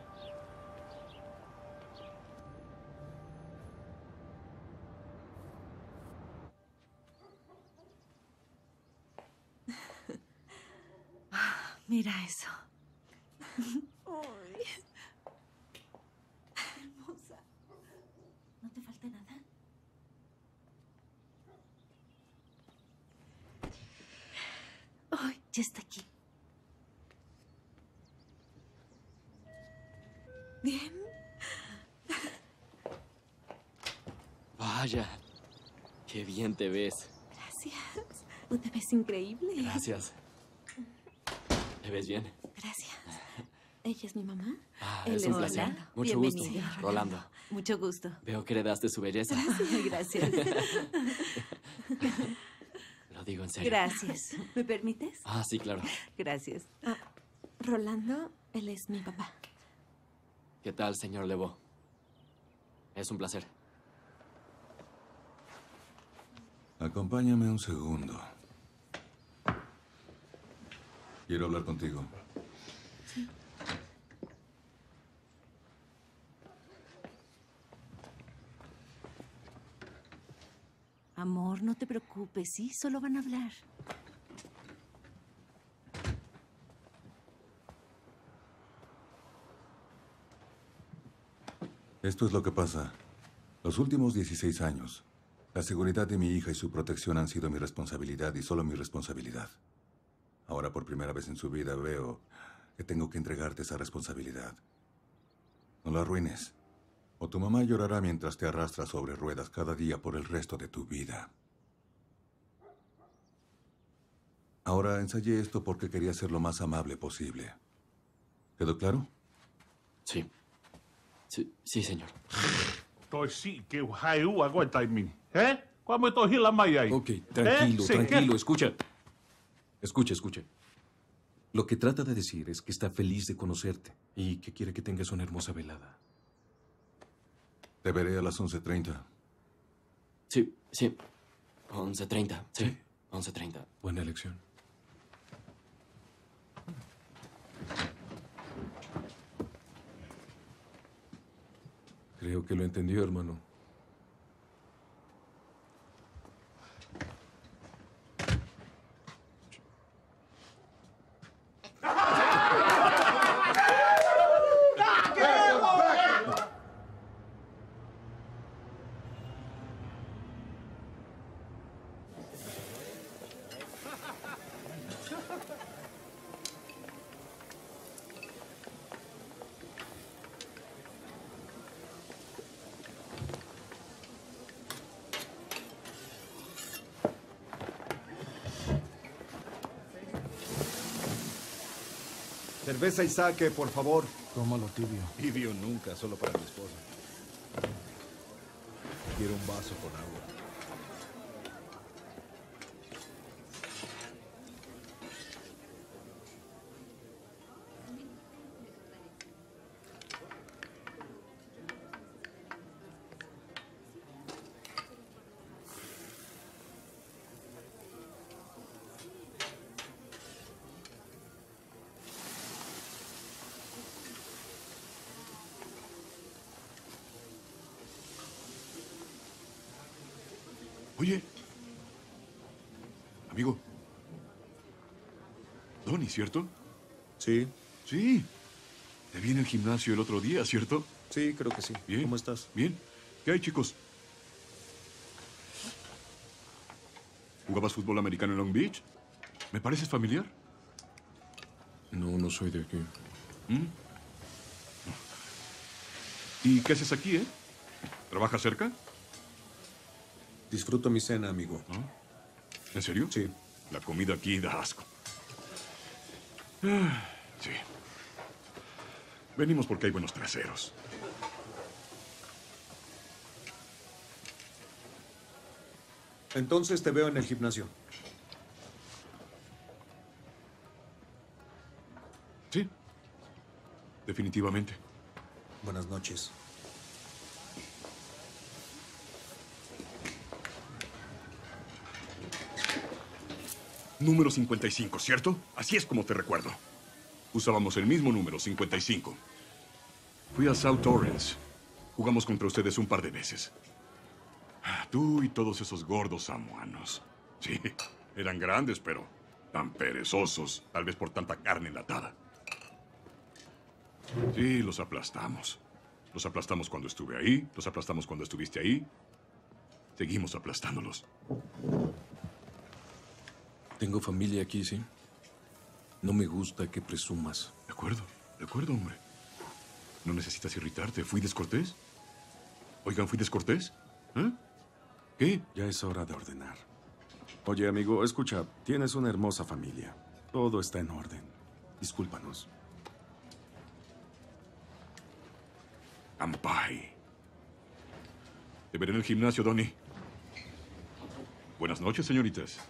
Mira eso. Hermosa. ¿No te falta nada? Ay, ya está aquí. Bien. Vaya, qué bien te ves. Gracias. Tú te ves increíble. Gracias. ¿Te ves bien? Gracias. ¿Ella es mi mamá? Él es un placer. Rolando. Mucho Bienvenido, gusto, Rolando. Mucho gusto. Veo que heredaste su belleza. Gracias. Lo digo en serio. Gracias. ¿Me permites? Ah, sí, claro. Gracias. Rolando, él es mi papá. ¿Qué tal, señor Lebeau? Es un placer. Acompáñame un segundo. Quiero hablar contigo. Sí. Amor, no te preocupes, sí, solo van a hablar. Esto es lo que pasa. Los últimos 16 años, la seguridad de mi hija y su protección han sido mi responsabilidad y solo mi responsabilidad. Ahora, por primera vez en su vida, veo que tengo que entregarte esa responsabilidad. No la arruines, o tu mamá llorará mientras te arrastras sobre ruedas cada día por el resto de tu vida. Ahora ensayé esto porque quería ser lo más amable posible. ¿Quedó claro? Sí. Sí, señor. Toisi que haiu aguanta en mí. ¿Cómo estoy la maya ahí? Ok, tranquilo, Sí, tranquilo. Escucha. Escucha. Lo que trata de decir es que está feliz de conocerte y que quiere que tengas una hermosa velada. Te veré a las 11:30. Sí. 11:30. Sí. 11:30. Buena elección. Creo que lo entendió, hermano. Cerveza y saque, por favor. Tómalo tibio. Tibio nunca, solo para mi esposa. Quiero un vaso con agua. Oye, amigo. Donnie, ¿cierto? Sí. Sí. Te vi en el gimnasio el otro día, ¿cierto? Sí, creo que sí. Bien. ¿Cómo estás? Bien. ¿Qué hay, chicos? ¿Jugabas fútbol americano en Long Beach? ¿Me pareces familiar? No soy de aquí. ¿Y qué haces aquí, ¿Trabajas cerca? Disfruto mi cena, amigo. ¿En serio? Sí. La comida aquí da asco. Sí. Venimos porque hay buenos traseros. Entonces te veo en el gimnasio. Sí. Definitivamente. Buenas noches. Número 55, ¿cierto? Así es como te recuerdo. Usábamos el mismo número, 55. Fui a South Torrance. Jugamos contra ustedes un par de veces. Tú y todos esos gordos samoanos. Sí, eran grandes, pero tan perezosos, tal vez por tanta carne enlatada. Sí, los aplastamos. Los aplastamos cuando estuve ahí, los aplastamos cuando estuviste ahí. Seguimos aplastándolos. Tengo familia aquí, ¿sí? No me gusta que presumas. De acuerdo, hombre. No necesitas irritarte. ¿Fui descortés? Oigan, ¿fui descortés? ¿Qué? Ya es hora de ordenar. Oye, amigo, escucha, tienes una hermosa familia. Todo está en orden. Discúlpanos. Ampai. Te veré en el gimnasio, Donnie. Buenas noches, señoritas.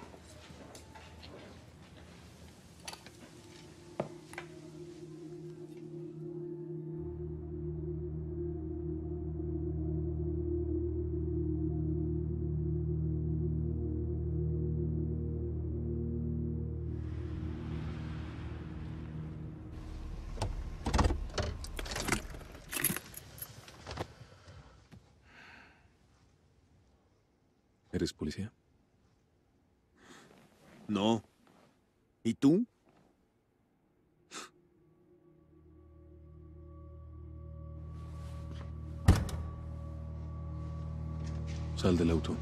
¿Eres policía? No. ¿Y tú? Sal del auto.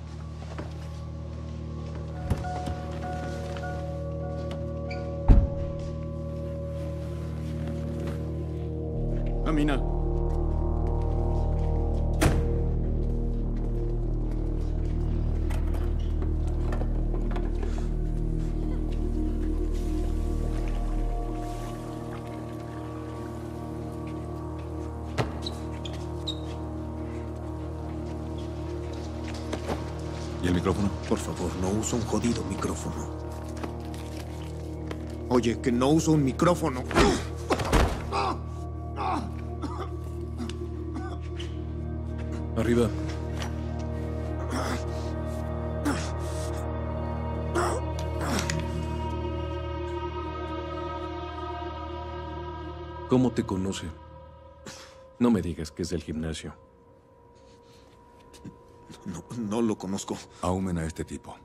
Camina. ¿Y el micrófono? Por favor, no uso un jodido micrófono. Oye, que no uso un micrófono. Arriba. ¿Cómo te conoce? No me digas que es del gimnasio. No lo conozco. Ahumen a este tipo.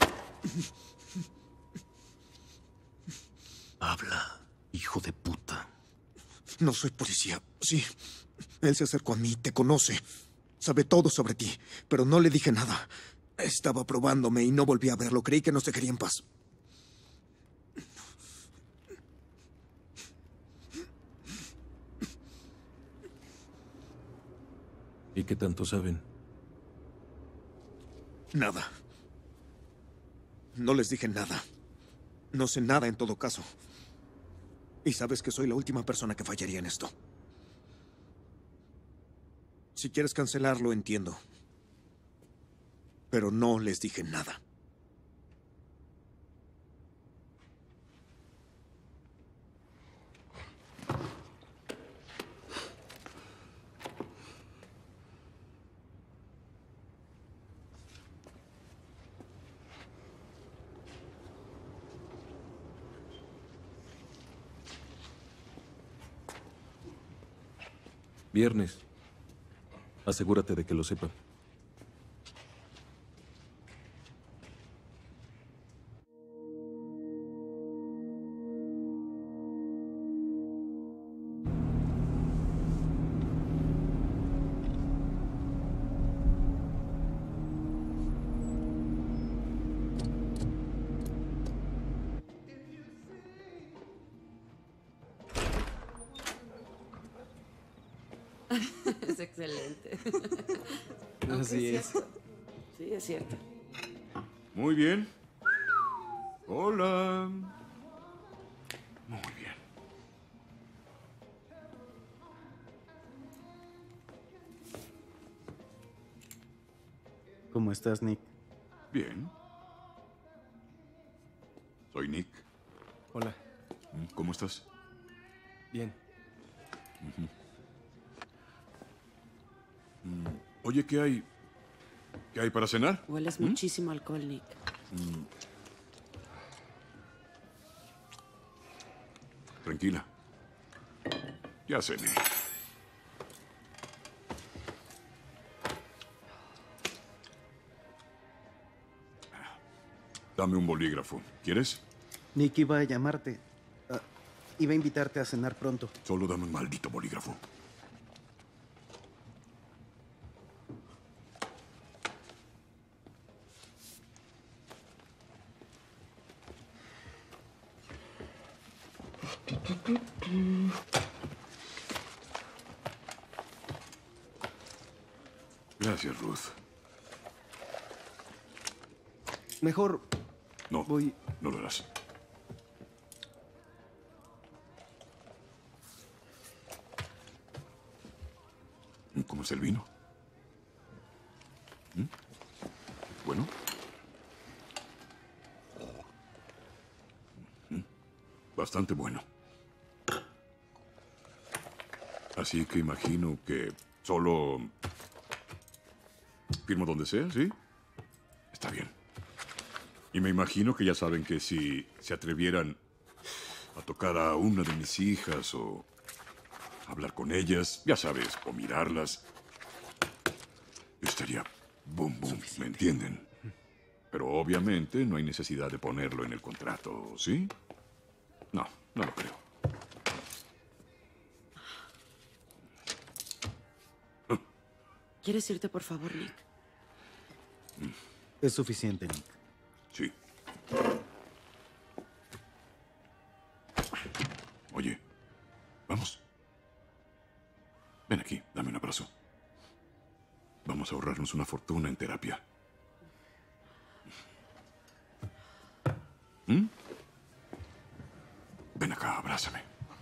Habla, hijo de puta. No soy policía. Sí. Él se acercó a mí, te conoce. Sabe todo sobre ti, pero no le dije nada. Estaba probándome y no volví a verlo. Creí que nos dejaría en paz. ¿Y qué tanto saben? Nada. No les dije nada. No sé nada en todo caso. Y sabes que soy la última persona que fallaría en esto. Si quieres cancelarlo, entiendo. Pero no les dije nada. Viernes. Asegúrate de que lo sepa. Es excelente. Así es. Sí, es cierto. Muy bien. Hola. Muy bien. ¿Cómo estás, Nick? Bien. Soy Nick. Hola. ¿Cómo estás? Bien. Ujú. Oye, ¿qué hay? ¿Qué hay para cenar? Hueles muchísimo alcohol, Nick. Tranquila. Ya cené. Dame un bolígrafo. ¿Quieres? Nick iba a llamarte. Iba a invitarte a cenar pronto. Solo dame un maldito bolígrafo. Gracias, Ruth. Mejor... No, no lo harás. ¿Cómo es el vino? ¿Bueno? Bastante bueno. Así que imagino que solo... ¿Firmo donde sea, sí? Está bien. Y me imagino que ya saben que si se atrevieran a tocar a una de mis hijas o hablar con ellas, ya sabes, o mirarlas, yo estaría boom, boom, ¿me entienden? Pero obviamente no hay necesidad de ponerlo en el contrato, ¿sí? No, no lo creo. ¿Quieres irte, por favor, Nick? Es suficiente, Nick. Sí. Oye, vamos. Ven aquí, dame un abrazo. Vamos a ahorrarnos una fortuna en terapia. Ven acá, abrázame.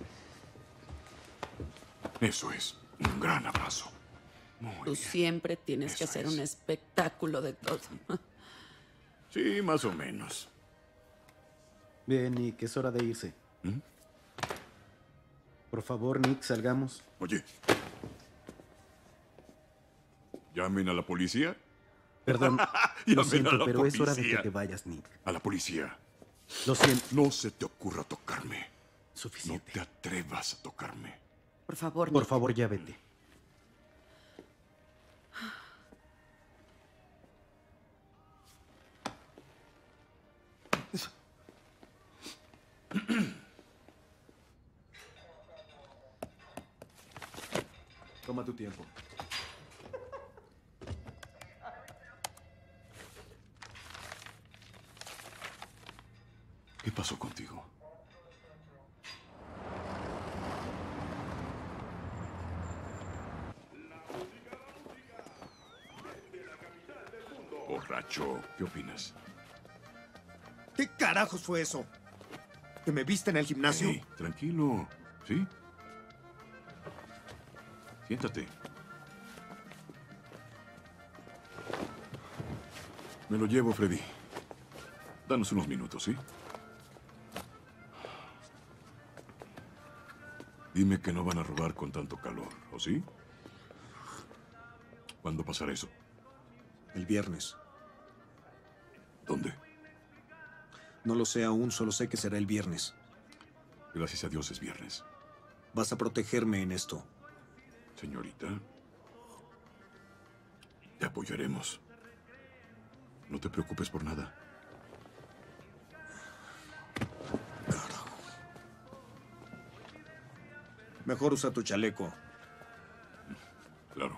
Eso es, un gran abrazo. Tú siempre tienes que hacer un espectáculo de todo. Sí, más o menos. Bien, Nick, es hora de irse. Por favor, Nick, salgamos. Oye. ¿Llamen a la policía? Perdón, lo Llamen siento, a la pero es hora de policía. que te vayas, Nick. A la policía. Lo siento. No se te ocurra tocarme. Suficiente. No te atrevas a tocarme. Por favor, Por Nick. favor, ya vete. Toma tu tiempo. ¿Qué pasó contigo? Borracho, ¿qué opinas? ¿Qué carajos fue eso? ¿Que me viste en el gimnasio? Hey, tranquilo, ¿sí? Siéntate. Me lo llevo, Freddy. Danos unos minutos, ¿sí? Dime que no van a robar con tanto calor, ¿o sí? ¿Cuándo pasará eso? El viernes. ¿Dónde? No lo sé aún, solo sé que será el viernes. Gracias a Dios es viernes. Vas a protegerme en esto. Señorita, te apoyaremos. No te preocupes por nada. Mejor usa tu chaleco. Claro.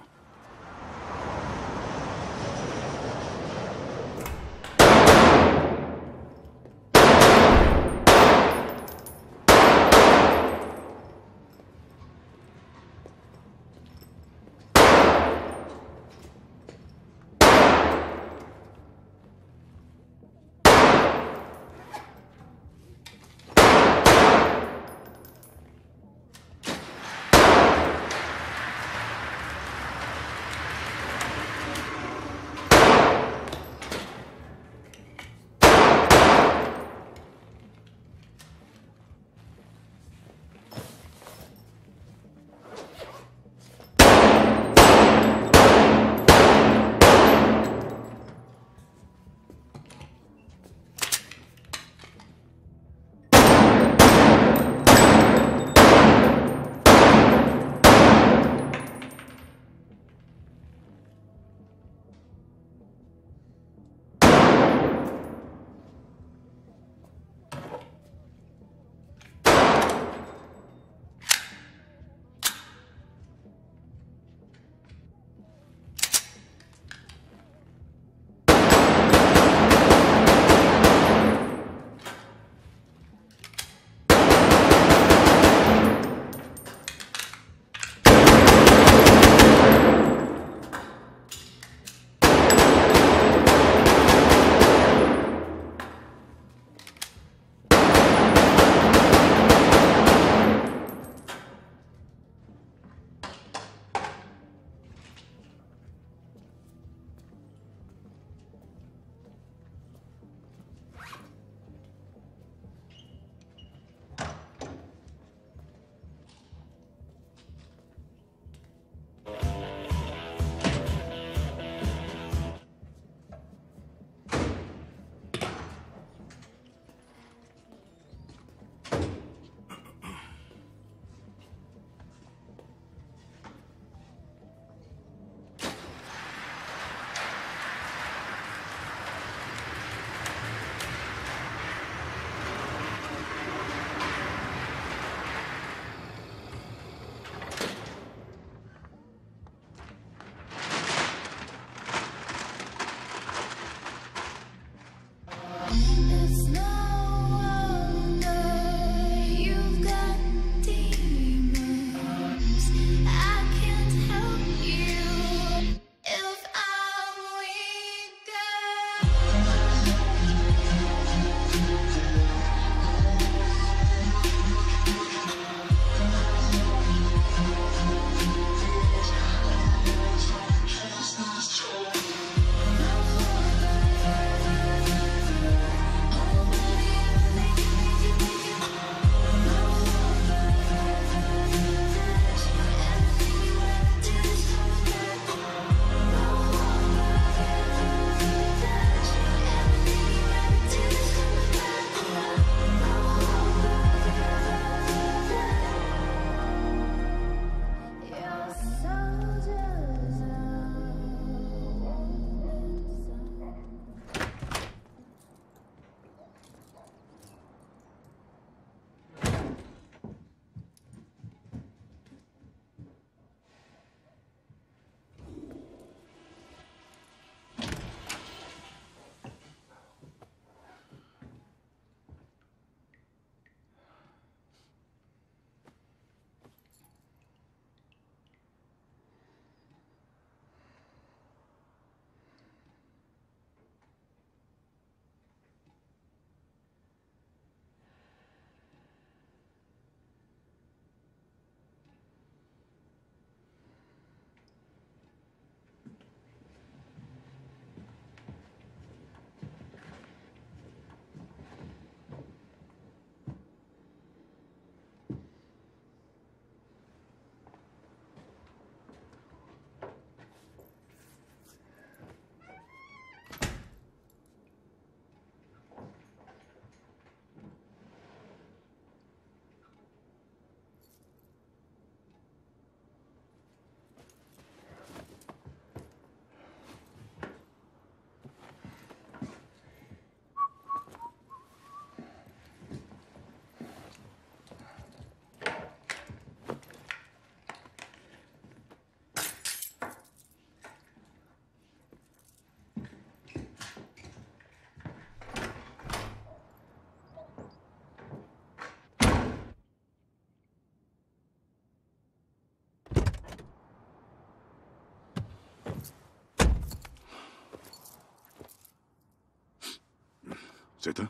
¿Z?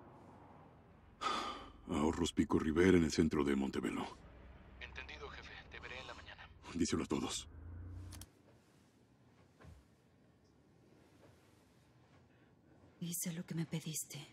Ahorros Pico Rivera en el centro de Montebello. Entendido, jefe. Te veré en la mañana. Díselo a todos. Hice lo que me pediste.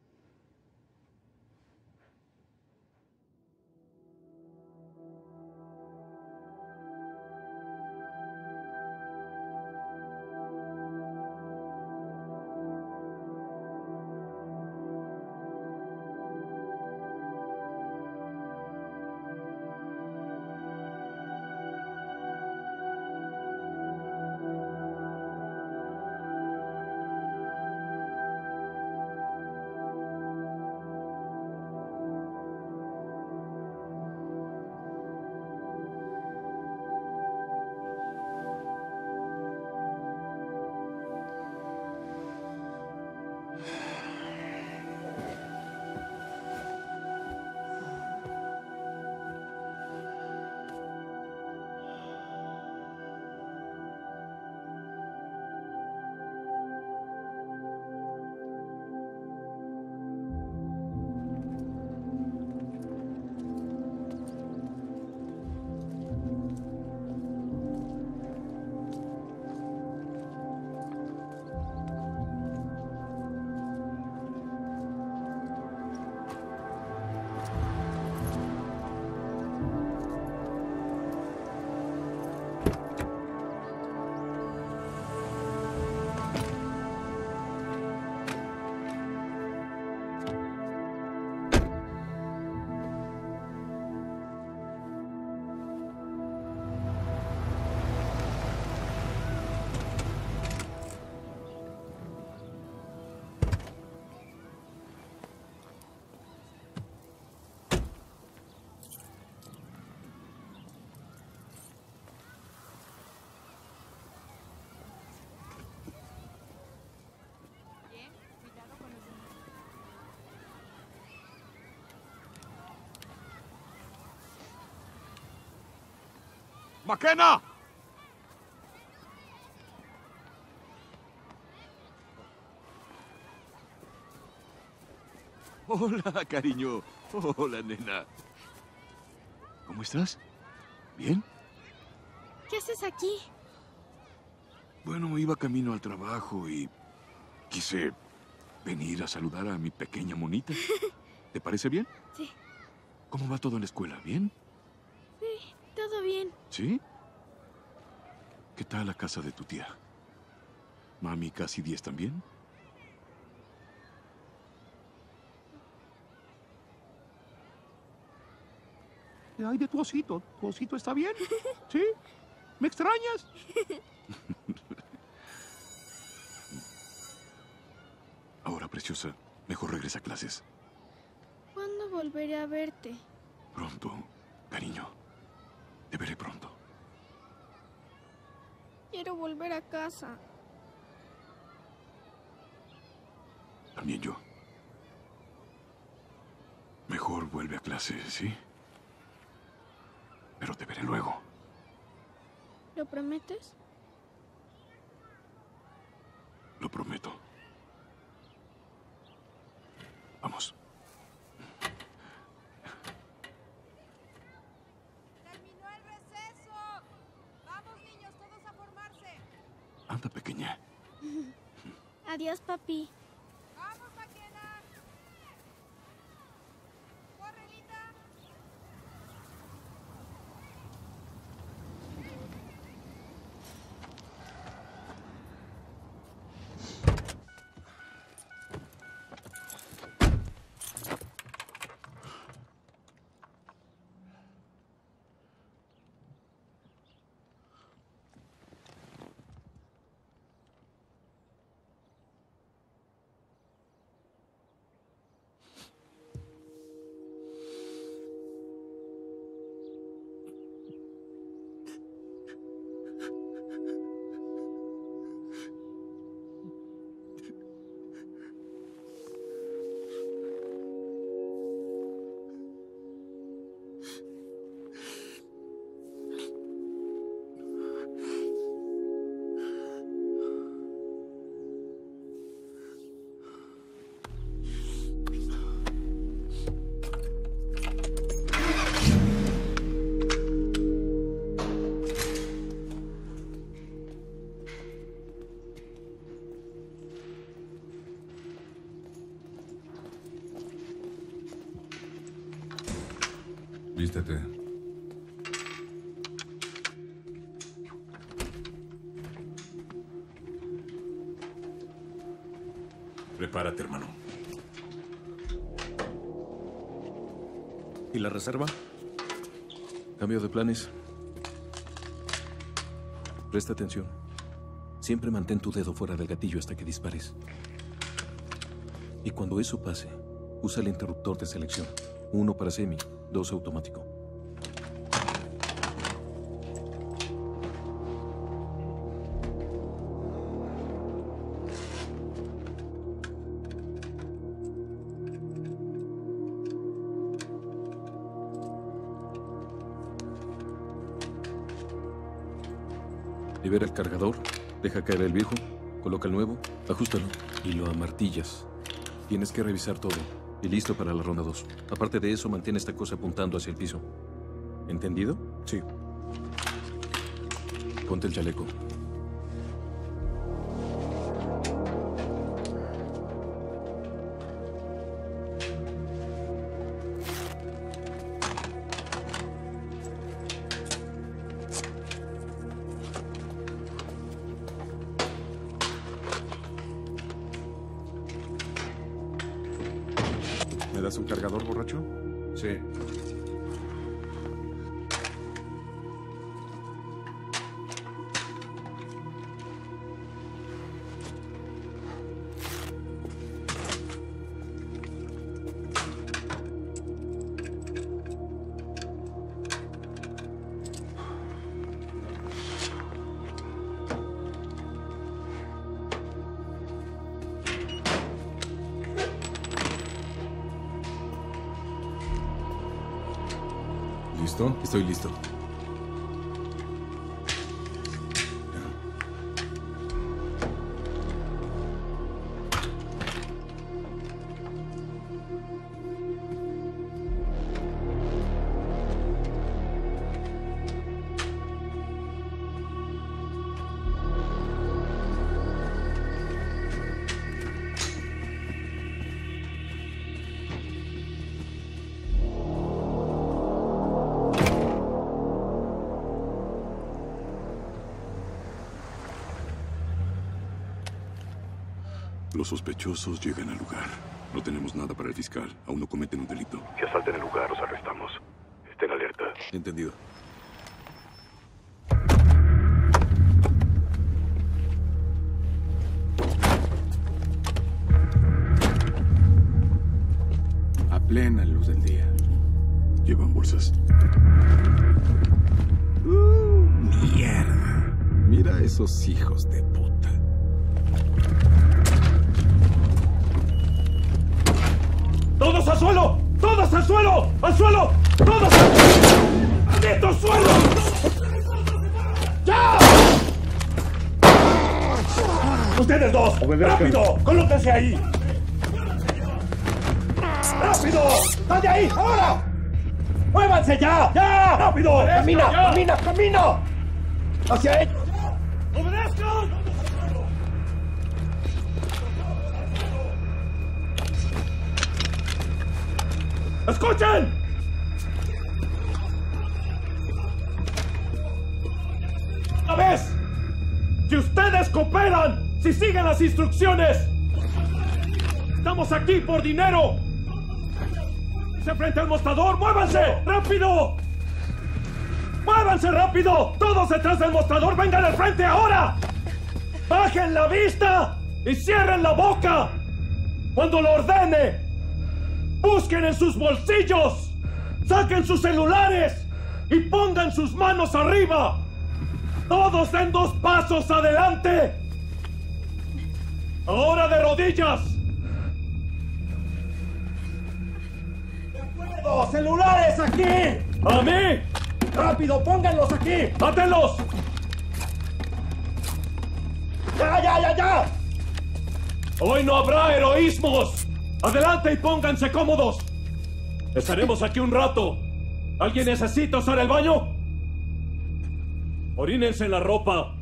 ¡McKenna! Hola, cariño. Hola, nena. ¿Cómo estás? ¿Bien? ¿Qué haces aquí? Bueno, iba camino al trabajo y quise venir a saludar a mi pequeña monita. ¿Te parece bien? Sí. ¿Cómo va todo en la escuela? ¿Bien? Sí, todo bien. ¿Sí? ¿Qué tal la casa de tu tía? ¿Mami y casi 10 también? ¿Qué hay de tu osito? ¿Tu osito está bien? ¿Sí? ¿Me extrañas? Ahora, preciosa, mejor regresa a clases. ¿Cuándo volveré a verte? Pronto, cariño. Te veré pronto. Quiero volver a casa. También yo. Mejor vuelve a clases, ¿sí? Pero te veré luego. ¿Lo prometes? Lo prometo. Vamos. ¡Terminó el receso! ¡Vamos, niños, todos a formarse! Anda, pequeña. Adiós, papi. ¡Vamos, McKenna! ¡Corre, Linda! Vístete. Prepárate, hermano. ¿Y la reserva? Cambio de planes. Presta atención. Siempre mantén tu dedo fuera del gatillo hasta que dispares. Y cuando eso pase, usa el interruptor de selección. 1 para semi, 2 automático. Libera el cargador, deja caer el viejo, coloca el nuevo, ajústalo y lo amartillas. Tienes que revisar todo y listo para la ronda 2. Aparte de eso, mantén esta cosa apuntando hacia el piso. ¿Entendido? Sí. Ponte el chaleco. ¿Me das un cargador, borracho? Sí. ¿Listo? Estoy listo. Los sospechosos llegan al lugar. No tenemos nada para el fiscal. Aún no cometen un delito. Si asaltan el lugar, los arrestamos. Estén alerta. Entendido. A plena luz del día. Llevan bolsas. ¡Mierda! Mira a esos hijos de puta. ¡Todos al suelo! ¡Todos al suelo! ¡Al suelo! ¡Todos al suelo! ¡Maldito suelo! ¡Ya! ¡Ustedes dos! ¡Rápido! ¡Colóquense ahí! ¡Rápido! ¡Sal de ahí! ¡Ahora! ¡Muévanse ya! ¡Ya! ¡Rápido! ¡Camina! ¡Ya! ¡Camina! ¡Camina! ¡Hacia ellos! ¡Obedezcan! ¡Escuchen! ¡Una vez! ¡Si ustedes cooperan! ¡Si siguen las instrucciones! ¡Estamos aquí por dinero! ¡Se frente al mostrador! ¡Muévanse! ¡Rápido! ¡Muévanse rápido! ¡Todos detrás del mostrador! ¡Vengan al frente ahora! ¡Bajen la vista! ¡Y cierren la boca! ¡Cuando lo ordene! ¡Busquen en sus bolsillos! ¡Saquen sus celulares! ¡Y pongan sus manos arriba! ¡Todos den 2 pasos adelante! ¡Ahora de rodillas! ¡De acuerdo! ¡Celulares aquí! ¡A mí! ¡Rápido! ¡Pónganlos aquí! ¡Mátenlos! ¡Ya, ya, ya, ya! ¡Hoy no habrá heroísmos! ¡Adelante y pónganse cómodos! Estaremos aquí un rato. ¿Alguien necesita usar el baño? Orínense en la ropa.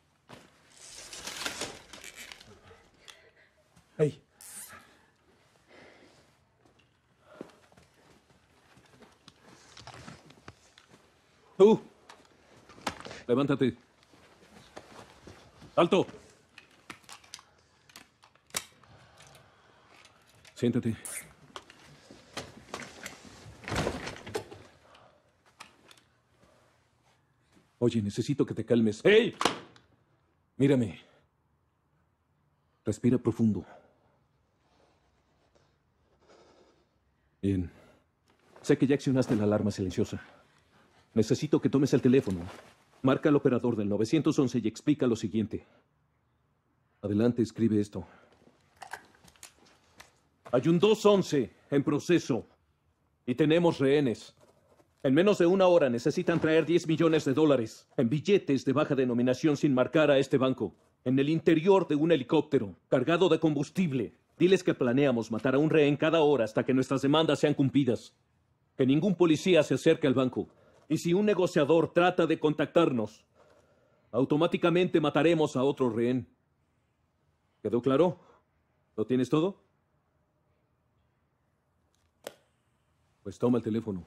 Hey. ¡Tú! Levántate. ¡Alto! Siéntate. Oye, necesito que te calmes. ¡Hey! Mírame. Respira profundo. Bien. Sé que ya accionaste la alarma silenciosa. Necesito que tomes el teléfono. Marca al operador del 911 y explica lo siguiente. Adelante, escribe esto. Hay un 211 en proceso y tenemos rehenes. En menos de una hora necesitan traer $10 millones en billetes de baja denominación sin marcar a este banco, en el interior de un helicóptero, cargado de combustible. Diles que planeamos matar a un rehén cada hora hasta que nuestras demandas sean cumplidas. Que ningún policía se acerque al banco. Y si un negociador trata de contactarnos, automáticamente mataremos a otro rehén. ¿Quedó claro? ¿Lo tienes todo? Pues toma el teléfono.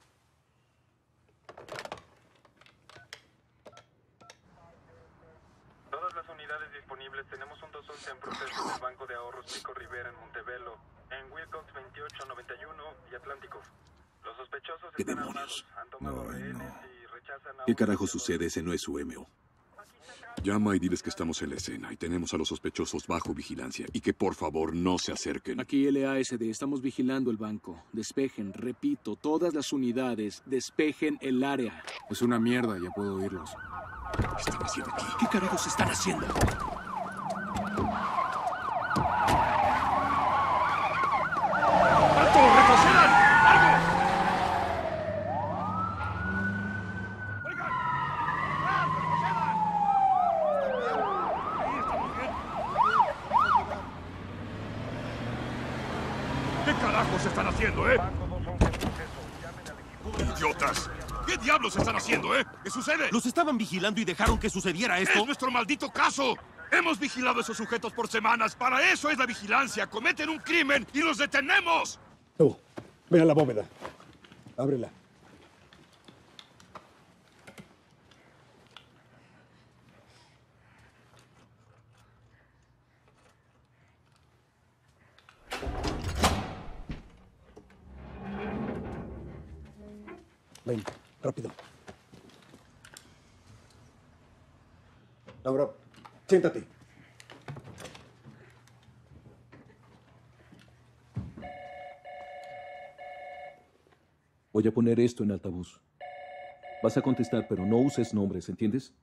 Todas las unidades disponibles. Tenemos un 211 en proceso del Banco de Ahorros Pico Rivera en Montebello, en Wilcox 2891 y Atlántico. Los sospechosos están armados, han tomado rehenes y rechazan a... ¿Qué carajo sucede? Ese no es su MO. Llama y diles que estamos en la escena y tenemos a los sospechosos bajo vigilancia y que por favor no se acerquen. Aquí LASD, estamos vigilando el banco. Despejen, repito, todas las unidades, despejen el área. Es una mierda, ya puedo oírlos. ¿Qué están haciendo aquí? ¿Qué carajos están haciendo? ¡Alto! ¡Retrocedan! ¡Largo! ¡Oigan! ¡Ah! ¡Retrocedan! Ahí estamos bien. ¿Qué carajos están haciendo, ¡Idiotas! ¿Qué diablos están haciendo, ¿Qué sucede? Los estaban vigilando y dejaron que sucediera esto. ¡Es nuestro maldito caso! Hemos vigilado a esos sujetos por semanas. Para eso es la vigilancia. Cometen un crimen y los detenemos. Tú, ve a la bóveda. Ábrela. Ven, rápido. Ahora, siéntate. Voy a poner esto en altavoz. Vas a contestar, pero no uses nombres, ¿entiendes?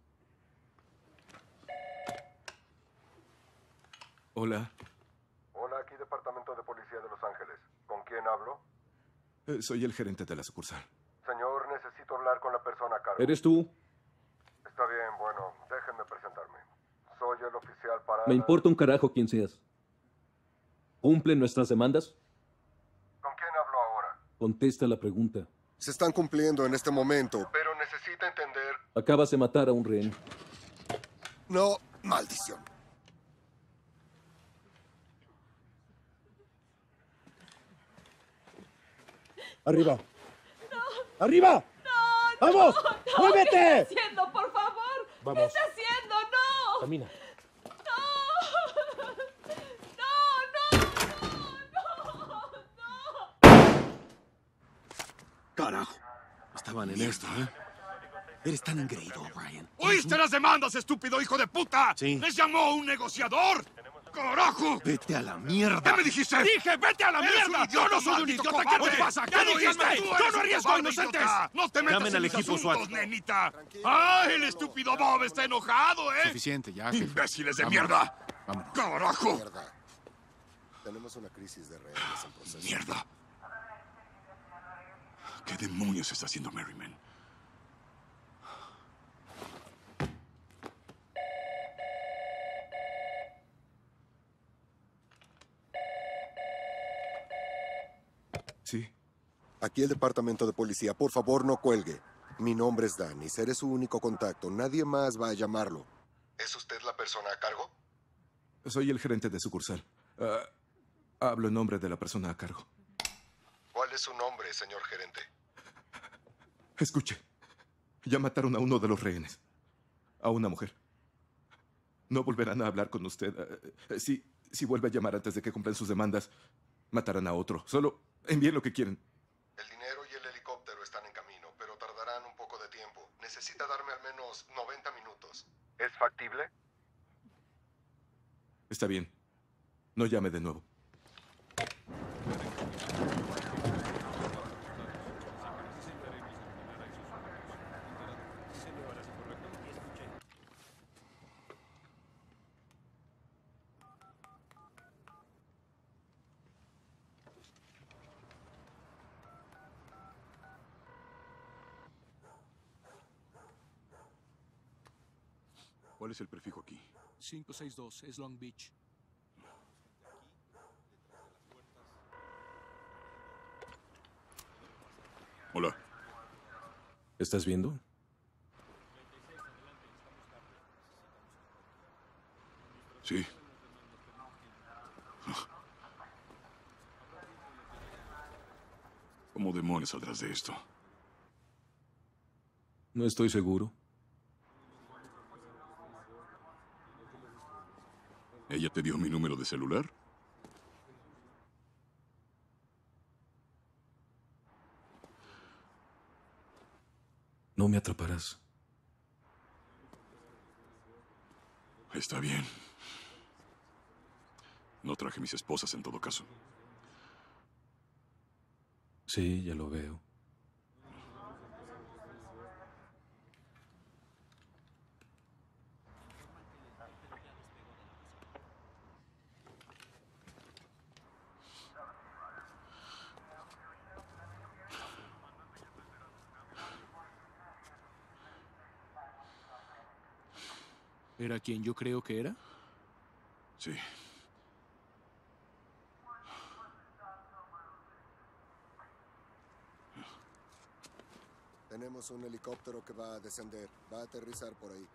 Hola. Hola, aquí Departamento de Policía de Los Ángeles. ¿Con quién hablo? Soy el gerente de la sucursal. Señor, necesito hablar con la persona a cargo. ¿Eres tú? Está bien, bueno, déjenme presentarme. Soy el oficial para... Me importa un carajo quién seas. ¿Cumplen nuestras demandas? ¿Con quién hablo ahora? Contesta la pregunta. Se están cumpliendo en este momento, pero necesita entender... Acabas de matar a un rehén. No, maldición. Arriba. ¡Arriba! ¡No! ¡Vamos! No, ¡Muévete! ¿qué está haciendo, por favor? Vamos. ¿Qué está haciendo? ¡No! Camina. Carajo. Estaban en esto, Eres tan engreído, Brian. ¿Oíste las demandas, estúpido hijo de puta? Sí. ¿Les llamó un negociador? ¡Carajo! Vete a la mierda. ¿Qué me dijiste? ¡Dije, vete a la ¡Eres mierda! un idiota, ¡Yo no soy un maldito idiota! ¿Qué cobarde! te pasa? ¡Ya ¿Qué lo dijiste? dijiste! ¡Yo ¡Eres no un arriesgo a cobarde, inocentes! idiota! ¡No te metas Llamen en al mis equipo asuntos, SWAT. nenita! ¡Ah, el estúpido Bob está enojado, Suficiente, ya, jefe. ¡Imbéciles de Vámonos. mierda! Vámonos. ¡Carajo! Mierda. Tenemos una crisis de rehenes en proceso. ¡Mierda! ¿Qué demonios está haciendo Merriman? Sí. Aquí el Departamento de Policía. Por favor, no cuelgue. Mi nombre es Danny. Seré su único contacto. Nadie más va a llamarlo. ¿Es usted la persona a cargo? Soy el gerente de sucursal. Hablo en nombre de la persona a cargo. ¿Cuál es su nombre, señor gerente? Escuche. Ya mataron a uno de los rehenes. A una mujer. No volverán a hablar con usted. Si vuelve a llamar antes de que cumplan sus demandas, matarán a otro. Solo envíen lo que quieren. El dinero y el helicóptero están en camino, pero tardarán un poco de tiempo. Necesita darme al menos 90 minutos. ¿Es factible? Está bien. No llame de nuevo. ¿Cuál es el prefijo aquí? 562, es Long Beach. Hola. ¿Estás viendo? Sí. ¿Cómo demonios saldrás de esto? No estoy seguro. ¿Ella te dio mi número de celular? No me atraparás. Está bien. No traje mis esposas en todo caso. Sí, ya lo veo. ¿Era quien yo creo que era? Sí. Tenemos un helicóptero que va a descender. Va a aterrizar por ahí.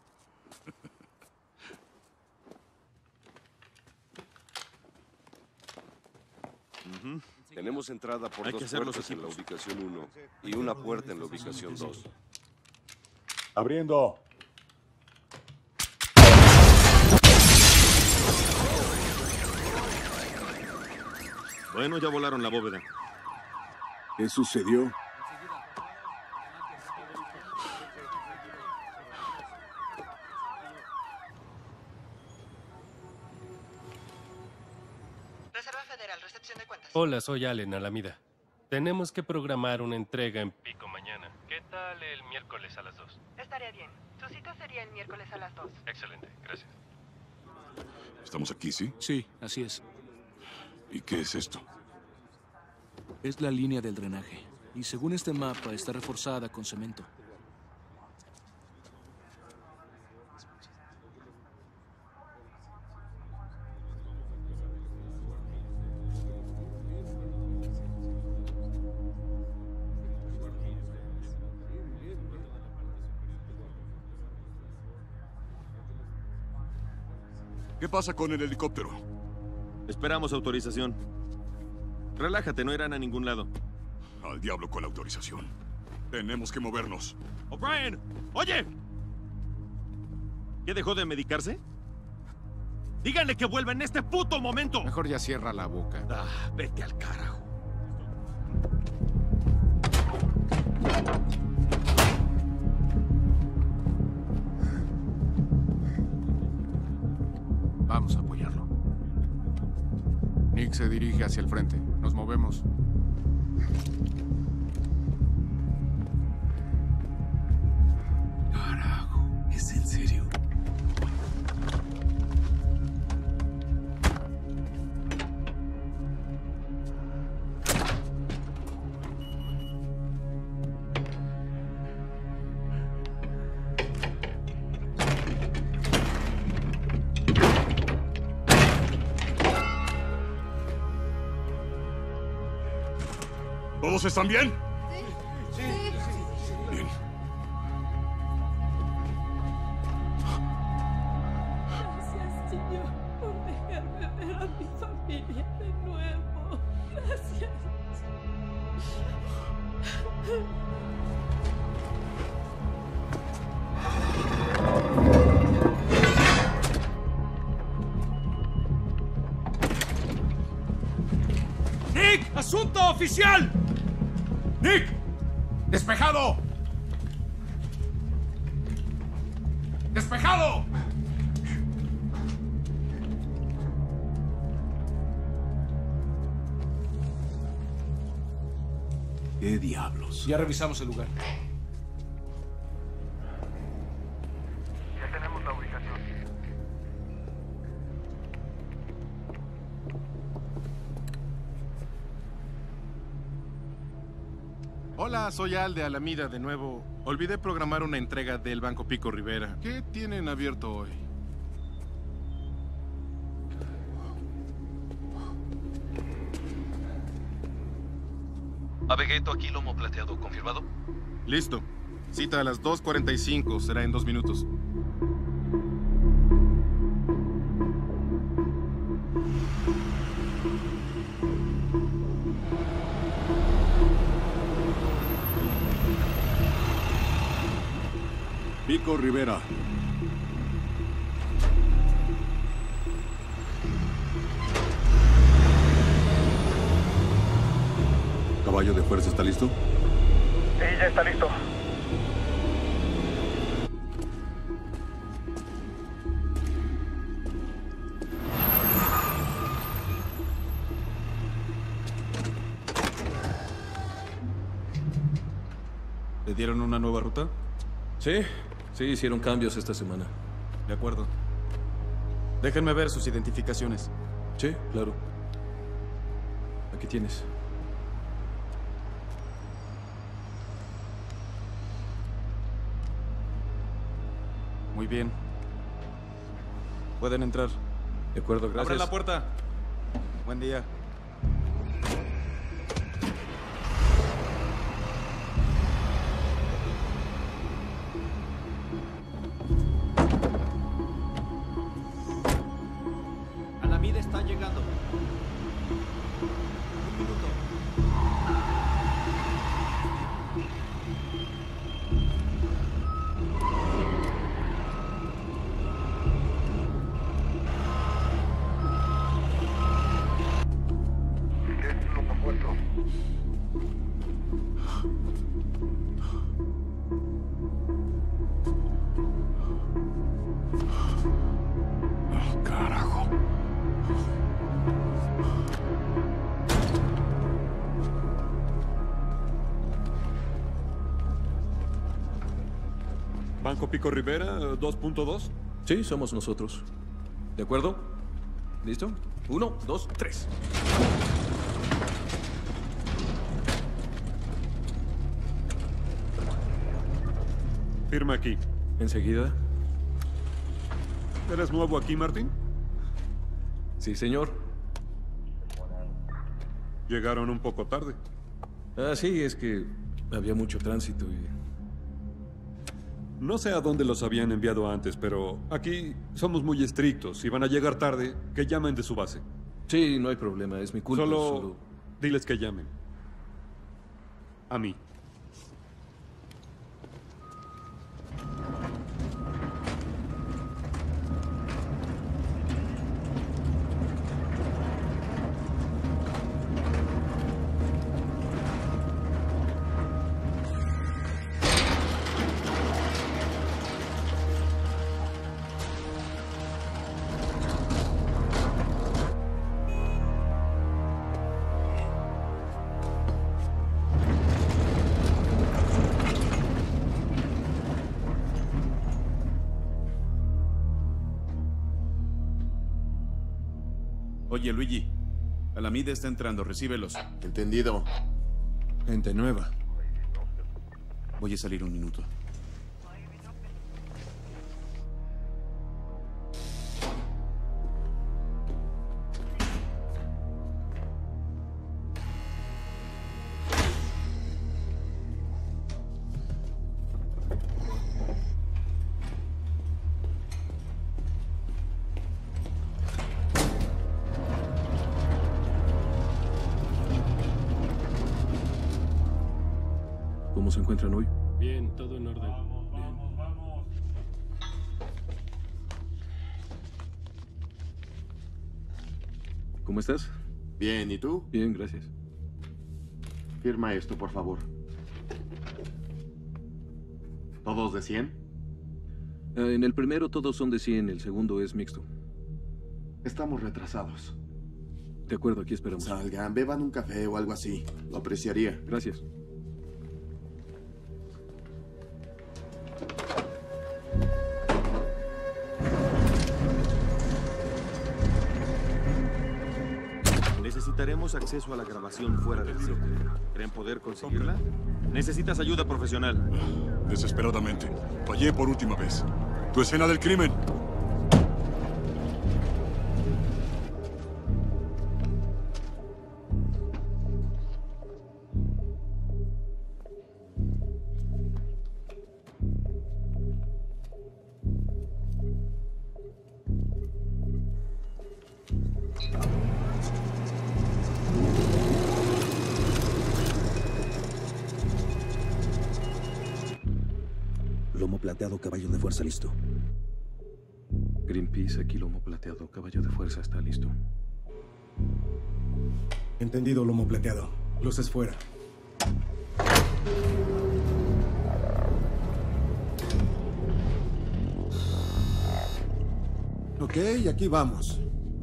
Tenemos entrada por dos puertas en la ubicación 1 y una puerta en la ubicación 2. Abriendo. Bueno, ya volaron la bóveda. ¿Qué sucedió? Reserva Federal, recepción de cuentas. Hola, soy Allen Alameda. Tenemos que programar una entrega en pico mañana. ¿Qué tal el miércoles a las 2? Estaría bien. Su cita sería el miércoles a las 2. Excelente, gracias. ¿Estamos aquí, sí? Sí, así es. ¿Y qué es esto? Es la línea del drenaje. Y según este mapa, está reforzada con cemento. ¿Qué pasa con el helicóptero? Esperamos autorización. Relájate, no irán a ningún lado. Al diablo con la autorización. Tenemos que movernos. ¡O'Brien! ¡Oye! ¿Qué dejó de medicarse? ¡Díganle que vuelva en este puto momento! Mejor ya cierra la boca. Vete al carajo. Vamos a apoyarlo. Nick se dirige hacia el frente. Nos movemos. Carajo, ¿es en serio? ¿Todos están bien? Sí. Bien. Gracias, Señor, por dejarme ver a mi familia de nuevo. Gracias. ¡Punto oficial! ¡Nick! ¡Despejado! ¡Despejado! ¿Qué diablos? Ya revisamos el lugar. Ya tenemos la ubicación. Hola, soy Al de Alameda de nuevo. Olvidé programar una entrega del Banco Pico Rivera. ¿Qué tienen abierto hoy? Avegueto aquí, lomo plateado. ¿Confirmado? Listo. Cita a las 2:45. Será en 2 minutos. Pico Rivera. ¿Caballo de fuerza está listo? Sí, ya está listo. ¿Le dieron una nueva ruta? Sí, hicieron cambios esta semana. De acuerdo. Déjenme ver sus identificaciones. Sí, claro. Aquí tienes. Muy bien. Pueden entrar. De acuerdo, gracias. ¡Abran la puerta! Buen día. Alameda está llegando. Un minuto. Carajo. Banco Pico Rivera, 2.2. Sí, somos nosotros. ¿De acuerdo? ¿Listo? 1, 2, 3. Firma aquí. Enseguida. ¿Eres nuevo aquí, Martín? Sí, señor. Llegaron un poco tarde. Sí, es que había mucho tránsito y... No sé a dónde los habían enviado antes, pero aquí somos muy estrictos. Si van a llegar tarde, que llamen de su base. Sí, no hay problema, es mi culpa. Solo diles que llamen. A mí. Oye, Luigi. Alameda está entrando, recíbelos. Entendido. Gente nueva. Voy a salir un minuto. ¿Cómo se encuentran hoy? Bien, todo en orden. ¿Cómo estás? Bien, ¿y tú? Bien, gracias. Firma esto, por favor. ¿Todos de 100? En el primero todos son de 100, el segundo es mixto. Estamos retrasados. De acuerdo, aquí esperamos. Salgan, beban un café o algo así. Lo apreciaría. Gracias. Necesitaremos acceso a la grabación fuera del set. ¿Creen poder conseguirla? Necesitas ayuda profesional. Desesperadamente. Fallé por última vez. Tu escena del crimen. Lomo plateado, caballo de fuerza listo. Greenpeace, aquí lomo plateado, caballo de fuerza está listo. Entendido, lomo plateado. Luces fuera. Ok, aquí vamos.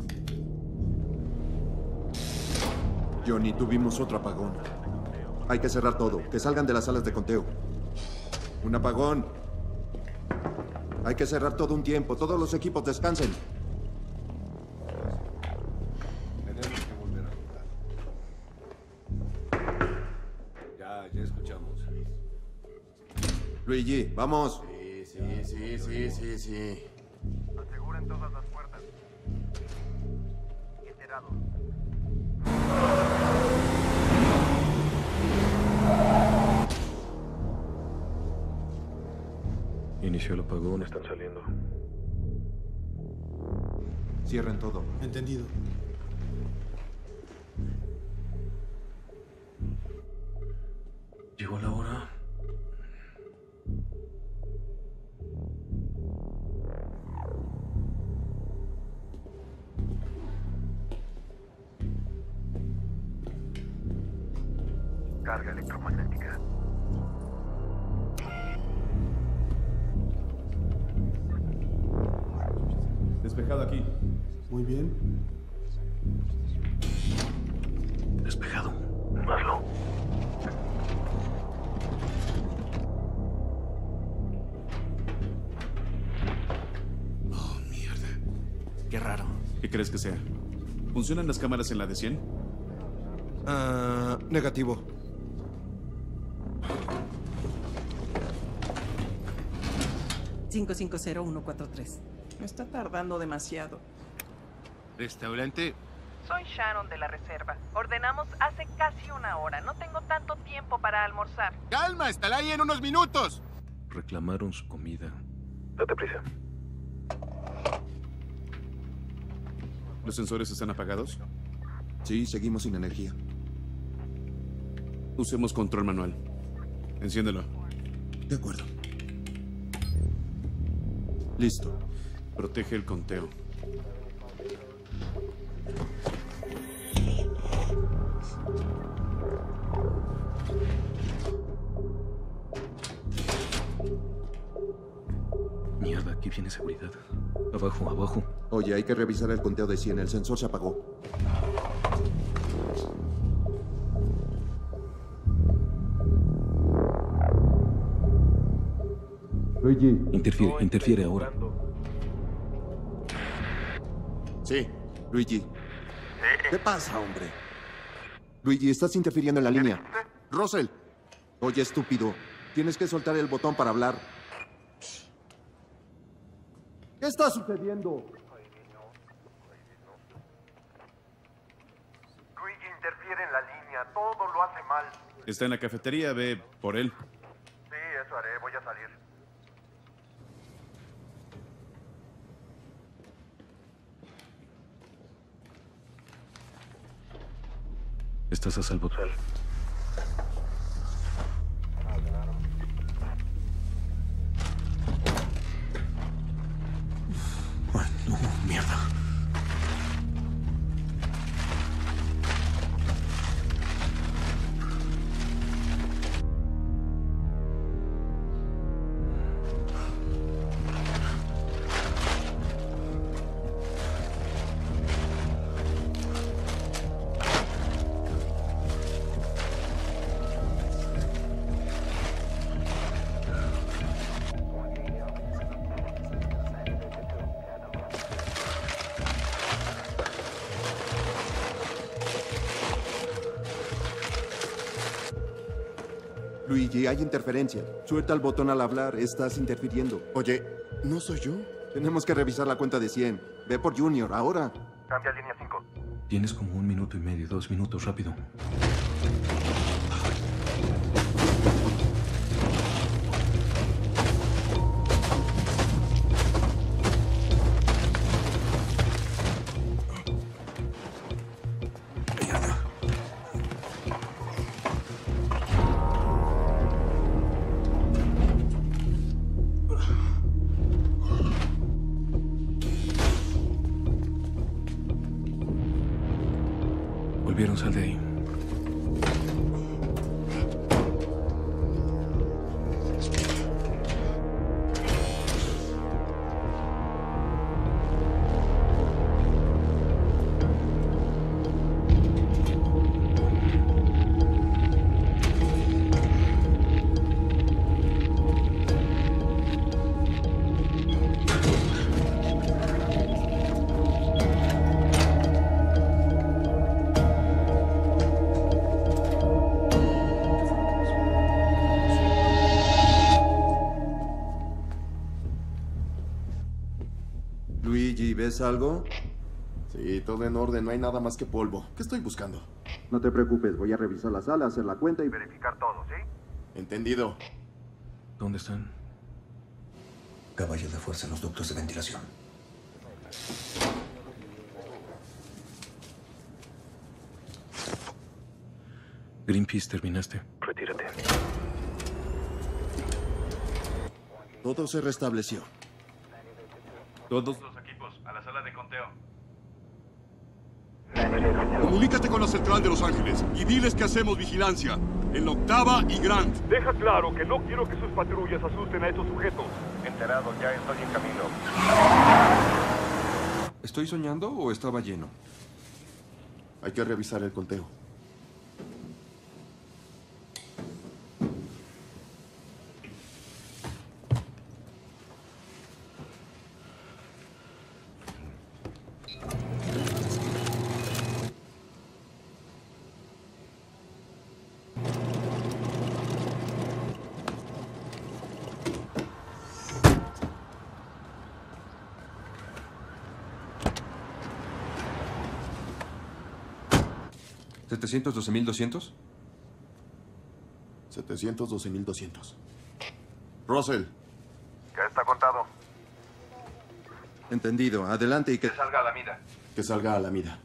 Johnny, tuvimos otro apagón. Hay que cerrar todo. Que salgan de las salas de conteo. Un apagón. Hay que cerrar todo un tiempo. Todos los equipos descansen. Tenemos que volver a jugar. Ya escuchamos. Luigi, vamos. Sí. Aseguren todas las puertas. Enterado. Inició el apagón, están saliendo. Cierren todo. Entendido. Llegó la hora. Carga electromagnética. Despejado aquí. Muy bien. Despejado. Hazlo. Oh, mierda. Qué raro. ¿Qué crees que sea? ¿Funcionan las cámaras en la de 100? Negativo. $550-143. Me está tardando demasiado. Restaurante. Soy Sharon de la reserva. Ordenamos hace casi una hora. No tengo tanto tiempo para almorzar. ¡Calma! ¡Estará ahí en unos minutos! Reclamaron su comida. Date prisa. ¿Los sensores están apagados? Sí, seguimos sin energía. Usemos control manual. Enciéndelo. De acuerdo. Listo. Protege el conteo. Mierda, aquí viene seguridad. Abajo, abajo. Oye, hay que revisar el conteo de 100. El sensor se apagó. Luigi. Interfiere ahora. Sí, Luigi. ¿Qué pasa, hombre? Luigi, estás interfiriendo en la línea. Russell. Oye, estúpido. Tienes que soltar el botón para hablar. ¿Qué está sucediendo? Luigi interfiere en la línea. Todo lo hace mal. Está en la cafetería, ve por él. Sí, eso haré. Voy a salir. Estás a salvo. Ay, no, mierda. Luigi, hay interferencia. Suelta el botón al hablar, estás interfiriendo. Oye, ¿no soy yo? Tenemos que revisar la cuenta de 100. Ve por Junior, ahora. Cambia a línea 5. Tienes como 1 minuto y medio, 2 minutos, rápido. Volvieron, sal de ahí. Luigi, ¿ves algo? Sí, todo en orden, no hay nada más que polvo. ¿Qué estoy buscando? No te preocupes, voy a revisar la sala, hacer la cuenta y Verificar todo, ¿sí? Entendido. ¿Dónde están? Caballo de fuerza en los ductos de ventilación. Greenpeace, terminaste. Retírate. Todo se restableció. Todos los equipos, a la sala de conteo. Comunícate con la central de Los Ángeles y diles que hacemos vigilancia en la Octava y Grant. Deja claro que no quiero que sus patrullas asusten a estos sujetos. Enterado, ya estoy en camino. ¿Estoy soñando o estaba lleno? Hay que revisar el conteo. ¿712.200? 712.200. Russell. Ya está contado. Entendido. Adelante y que... salga a la mida. Que salga a la mida.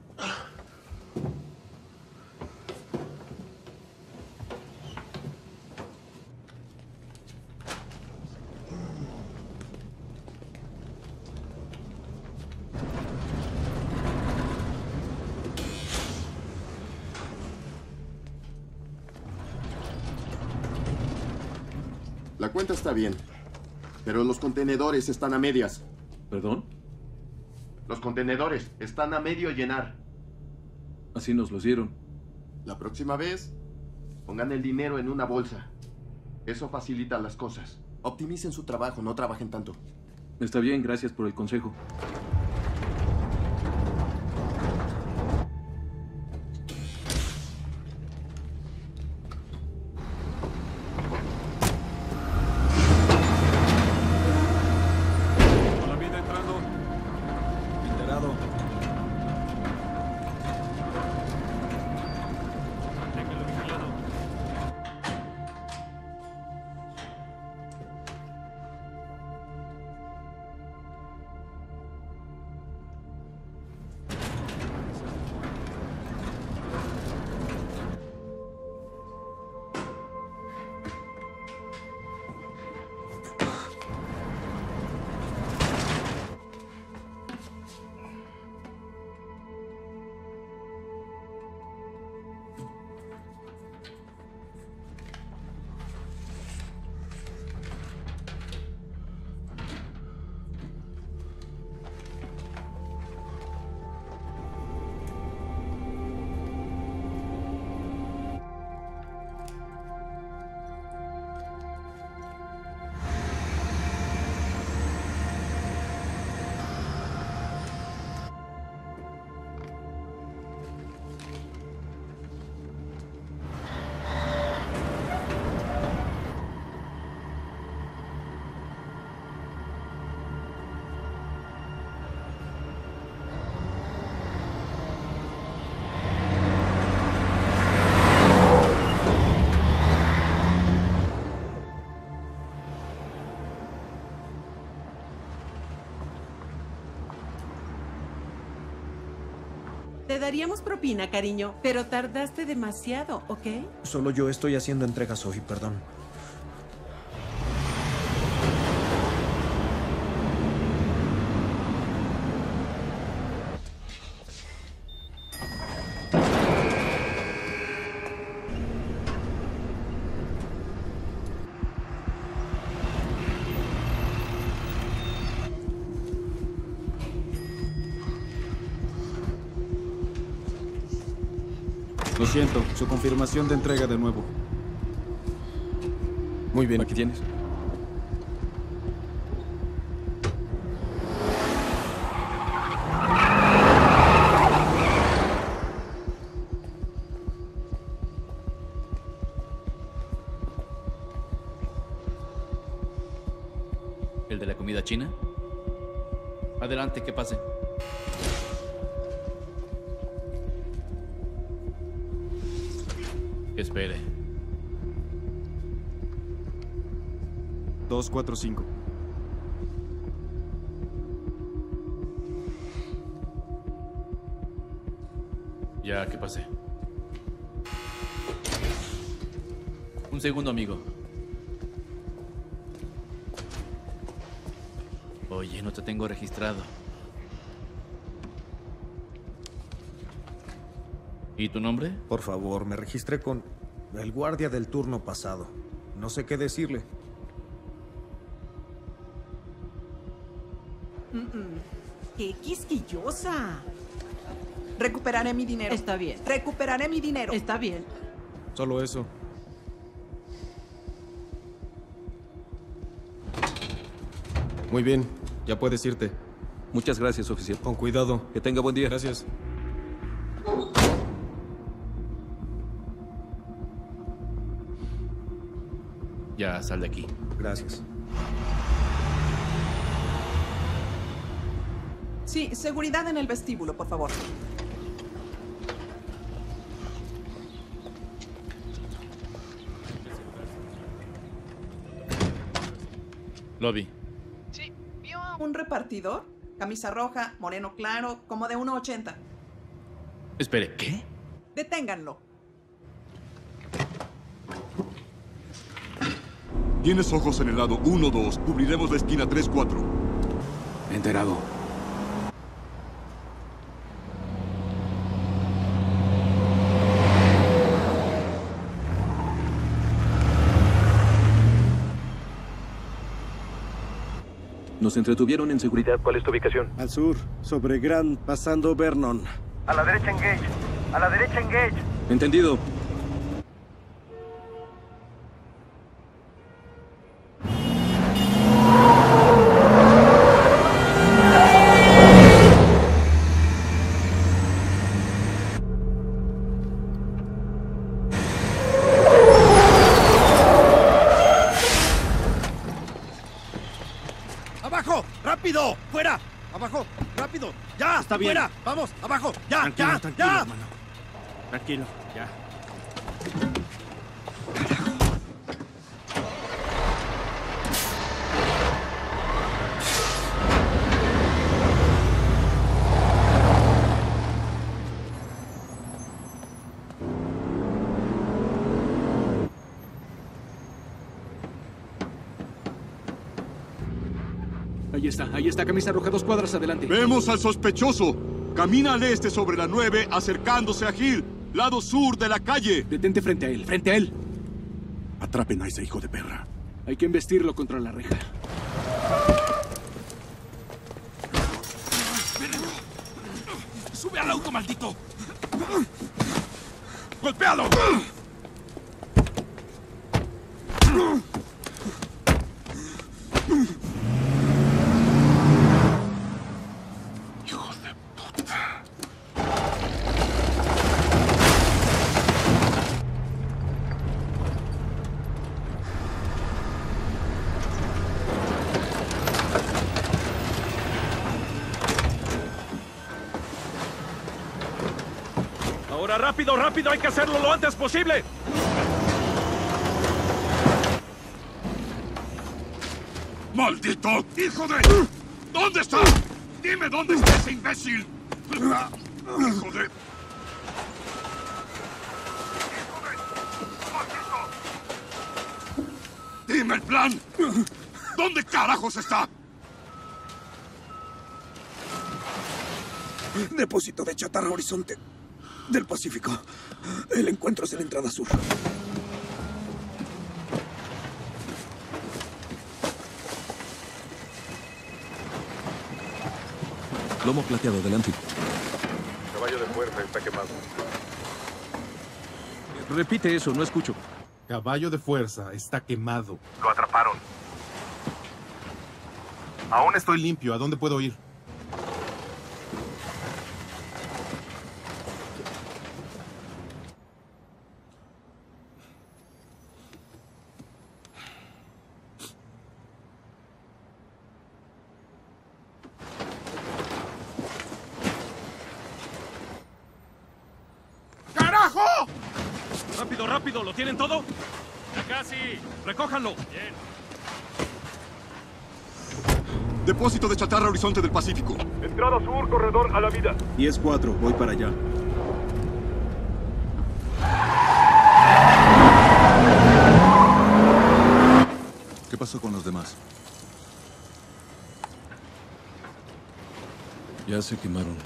La cuenta está bien, pero los contenedores están a medias. ¿Perdón? Los contenedores están a medio llenar. Así nos los dieron. La próxima vez, pongan el dinero en una bolsa. Eso facilita las cosas. Optimicen su trabajo, no trabajen tanto. Está bien, gracias por el consejo. Te daríamos propina, cariño, pero tardaste demasiado, ¿ok? Solo yo estoy haciendo entregas hoy, perdón. Lo siento, su confirmación de entrega de nuevo. Muy bien, aquí tienes. ¿El de la comida china? Adelante, que pase. Espere. 245. Ya, que pase. Un segundo, amigo. Oye, no te tengo registrado. ¿Y tu nombre? Por favor, me registré con el guardia del turno pasado. No sé qué decirle. ¡Qué quisquillosa! Recuperaré mi dinero. Está bien. Recuperaré mi dinero. Está bien. Solo eso. Muy bien, ya puedes irte. Muchas gracias, oficial. Con cuidado. Que tenga buen día. Gracias. Ya, sal de aquí. Gracias. Sí, seguridad en el vestíbulo, por favor. Lobby. Sí, vio a un repartidor. Camisa roja, moreno claro, como de 1.80. Espere, ¿qué? Deténganlo. Tienes ojos en el lado 1-2. Cubriremos la esquina 3-4. Enterado. Nos entretuvieron en seguridad. ¿Cuál es tu ubicación? Al sur, sobre Grand, pasando Vernon. A la derecha, engage. A la derecha, engage. Entendido. ¡Abajo! ¡Rápido! ¡Fuera! ¡Abajo! ¡Rápido! ¡Ya! Está bien. ¡Fuera! ¡Vamos! ¡Abajo! ¡Ya! Tranquilo, ¡Ya! tranquilo, ¡Ya! hermano. Tranquilo, ya. Ahí está, camisa roja, 2 cuadras adelante. Vemos al sospechoso. Camina al este sobre la 9, acercándose a Hill, lado sur de la calle. Detente frente a él, frente a él. Atrapen a ese hijo de perra. Hay que embestirlo contra la reja. ¡Sube al auto, maldito! ¡Golpéalo! Ahora, rápido, rápido, hay que hacerlo lo antes posible. ¡Maldito! ¡Hijo de! ¿Dónde está? ¡Dime dónde está ese imbécil! ¡Hijo de... ¡Dime el plan! ¿Dónde carajos está? Depósito de chatarra Horizonte del Pacífico. El encuentro es en la entrada sur. Lomo plateado, adelante. Caballo de fuerza está quemado. Repite eso, no escucho. Caballo de fuerza está quemado. Lo atraparon. Aún estoy limpio. ¿A dónde puedo ir? ¡Carajo! ¡Rápido, rápido! ¿Lo tienen todo? ¡Ya casi! ¡Recójanlo! Bien. Depósito de chatarra Horizonte del Pacífico. Entrada sur, corredor Alameda. 10-4, voy para allá. ¿Qué pasó con los demás? Ya se quemaron.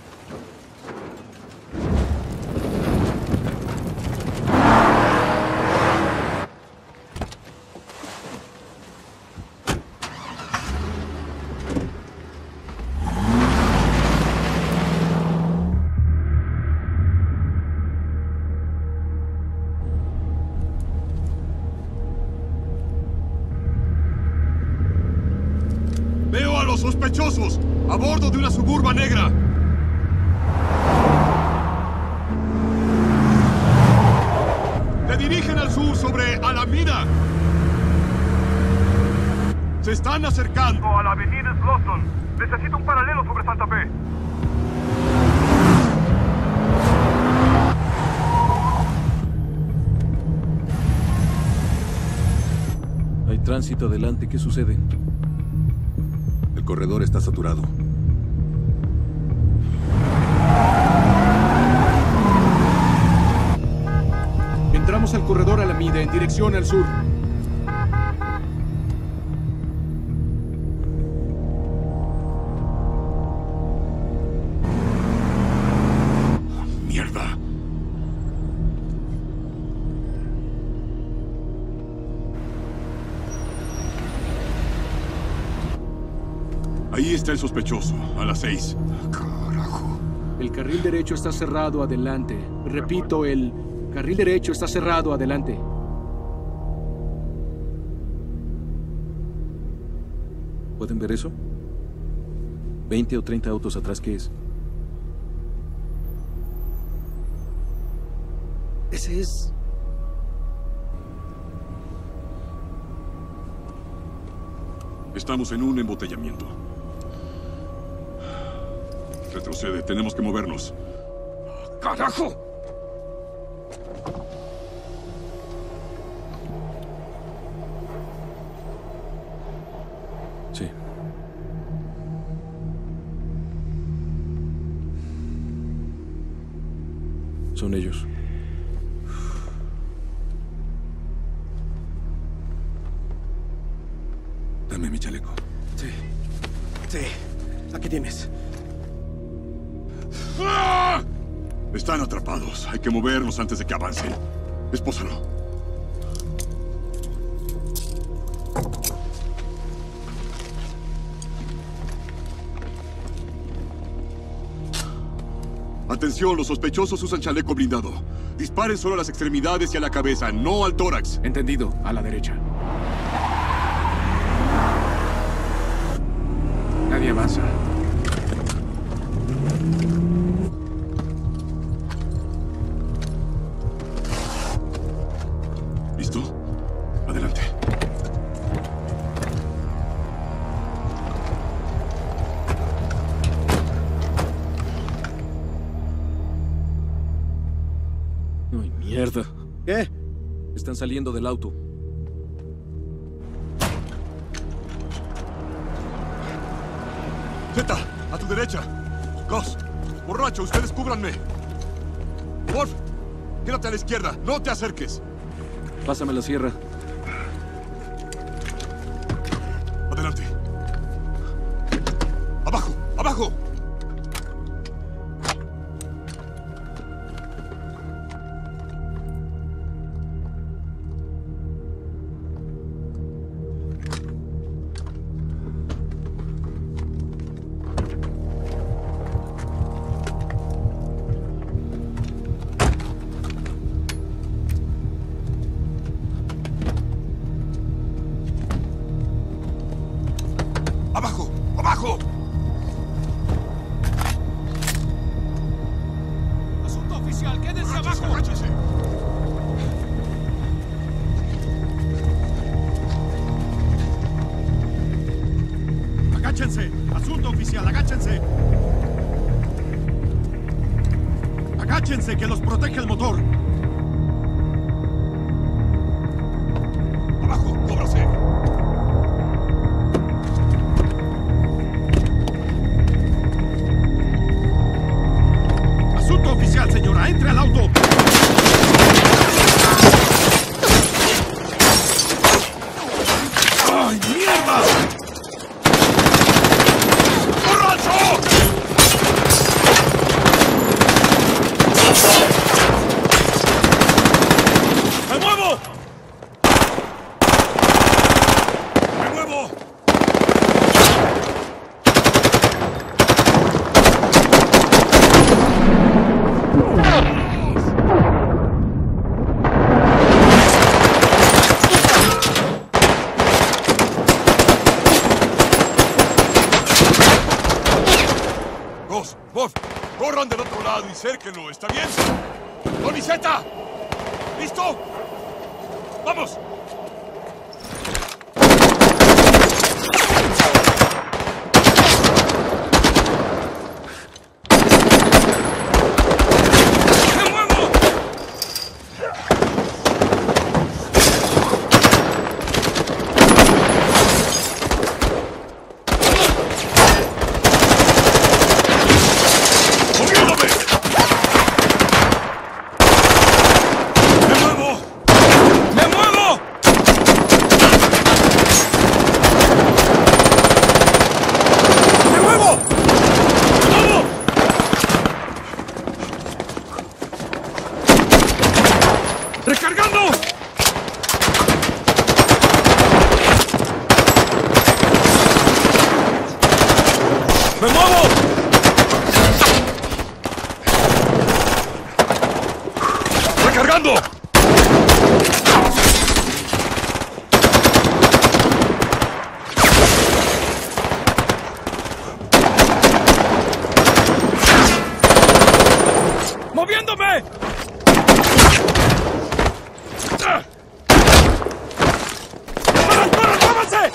Veo a los sospechosos a bordo de una suburba negra. Se dirigen al sur sobre Alameda. Se están acercando A la avenida Slaughton. Necesito un paralelo sobre Santa Fe. Hay tránsito adelante, ¿qué sucede? El corredor está saturado. Entramos al corredor Alameda en dirección al sur. ¡Mierda! Ahí está el sospechoso, a las 6. Carajo. El carril derecho está cerrado adelante. Repito, el carril derecho está cerrado adelante. ¿Pueden ver eso? 20 o 30 autos atrás, ¿qué es? Ese es... Estamos en un embotellamiento. Retrocede, tenemos que movernos. ¡Carajo! Sí. Son ellos. Dame mi chaleco. Sí. Sí. Aquí tienes. ¡Ah! Están atrapados. Hay que movernos antes de que avancen. Espósalo. Atención, los sospechosos usan chaleco blindado. Disparen solo a las extremidades y a la cabeza, no al tórax. Entendido. A la derecha. Nadie avanza. ¿Listo? Adelante. ¡Ay, mierda! ¿Qué? Están saliendo del auto. Zeta, a tu derecha. Gus, Borracho, ustedes cúbranme. Wolf, quédate a la izquierda. No te acerques. Pásame la sierra. Adelante. ¡Abajo! ¡Abajo! ¡Abajo! ¡Abajo! Asunto oficial, quédense abajo. ¡Agáchense! ¡Agáchense! Asunto oficial, agáchense. Agáchense, que los protege el motor. ¡Abajo! ¡Cóbrase! Asunto oficial, señora, entre al auto. ¡Ay, mierda! ¡Borracho! ¡Me muevo! ¡Me muevo! Dos, Wolf, corran del otro lado y cérquenlo, ¿está bien? ¡Doniceta! ¿Listo? ¡Vamos! ¡Recargando! ¡Me muevo! ¡Recargando! ¡Moviéndome! ¡Corran, corran, muévanse!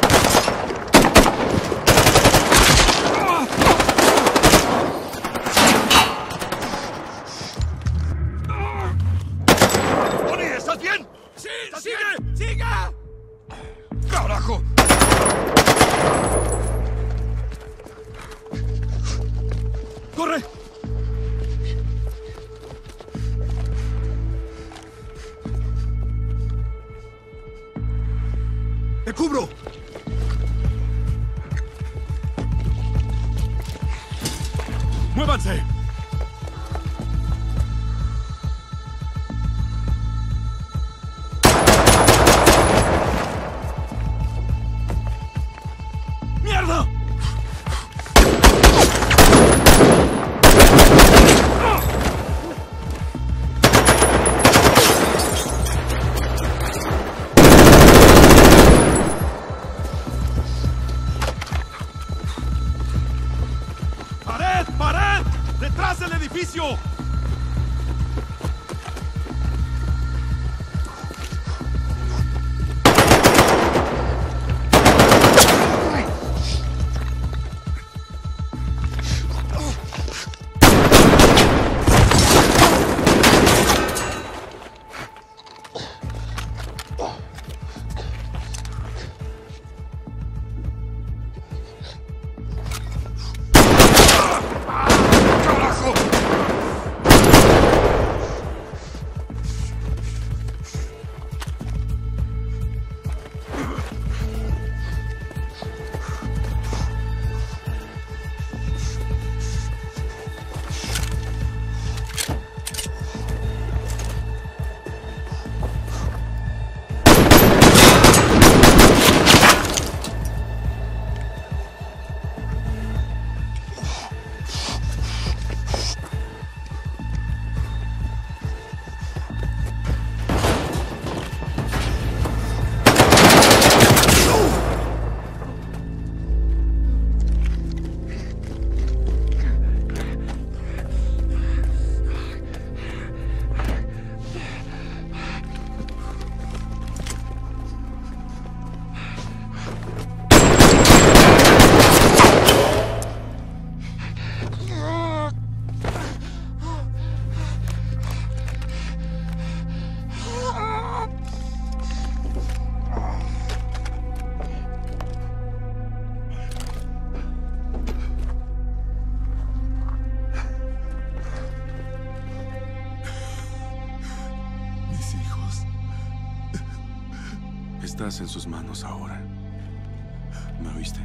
¡Tony, ¿estás bien? ¡Sí, sigue! ¡Sigue! ¡Carajo! ¡Corre! ¡Te cubro! ¡Muévanse! ¡Mierda! ¡Pared! ¡Pared! ¡Detrás del edificio! Estás en sus manos ahora. ¿Me oíste?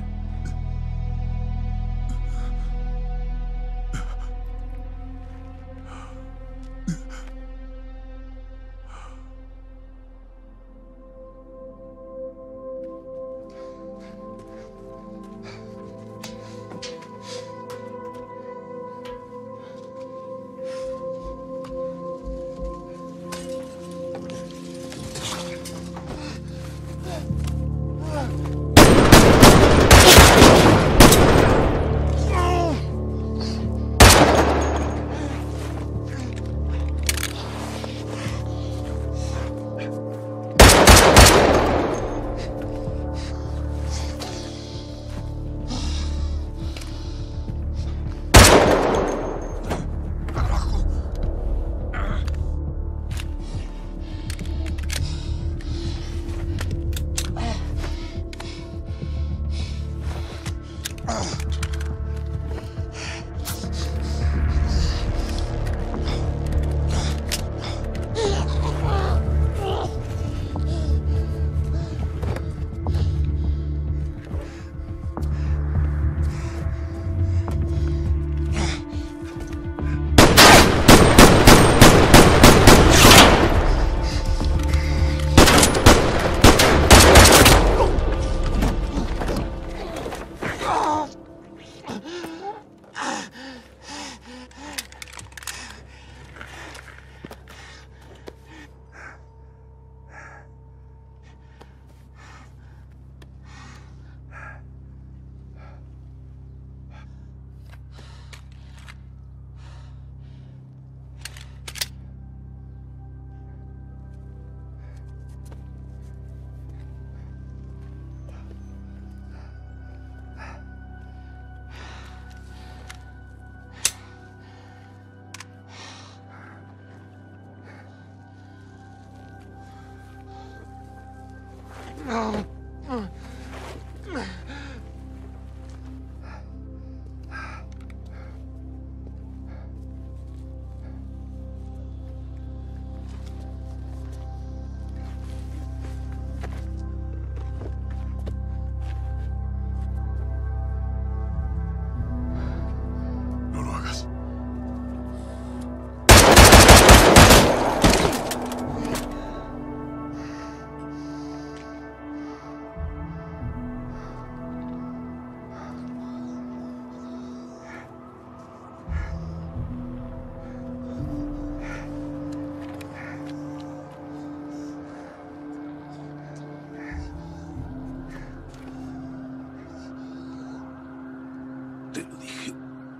Te lo dije.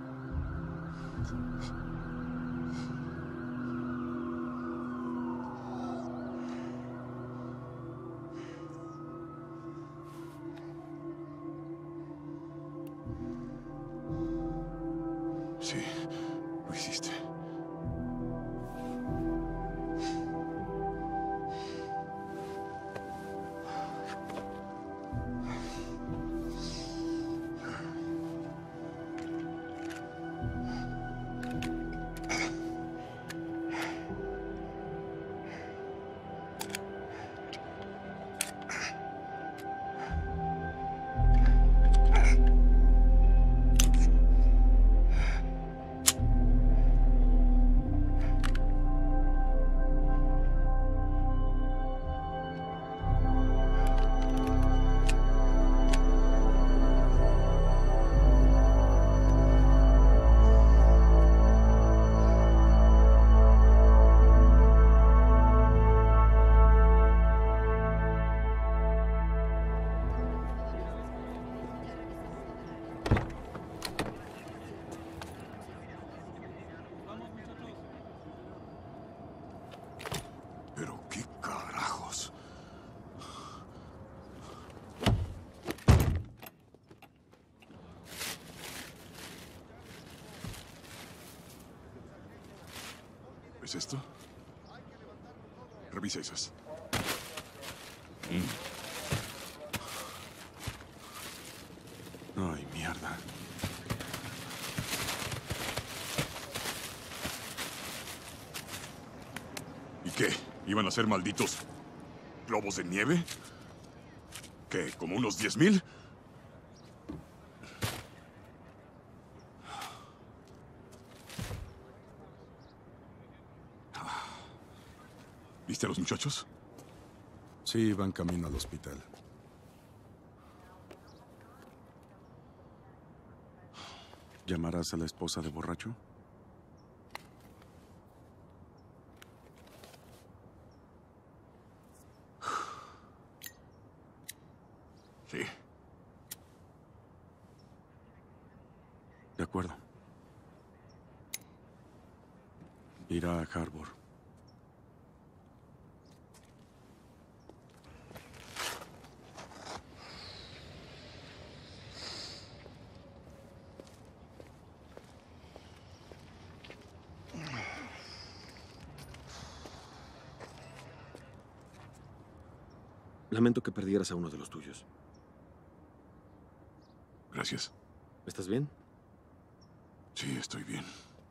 Sí, lo hiciste. Pero qué carajos. ¿Es esto? Revisa esas. Ay, mierda. ¿Y qué? ¿Iban a ser malditos globos de nieve? ¿Qué? ¿Como unos 10,000? ¿Viste a los muchachos? Sí, van camino al hospital. ¿Llamarás a la esposa de borracho? Sí. De acuerdo. Irá a Harbor. Lamento que perdieras a uno de los tuyos. Gracias. ¿Estás bien? Sí, estoy bien.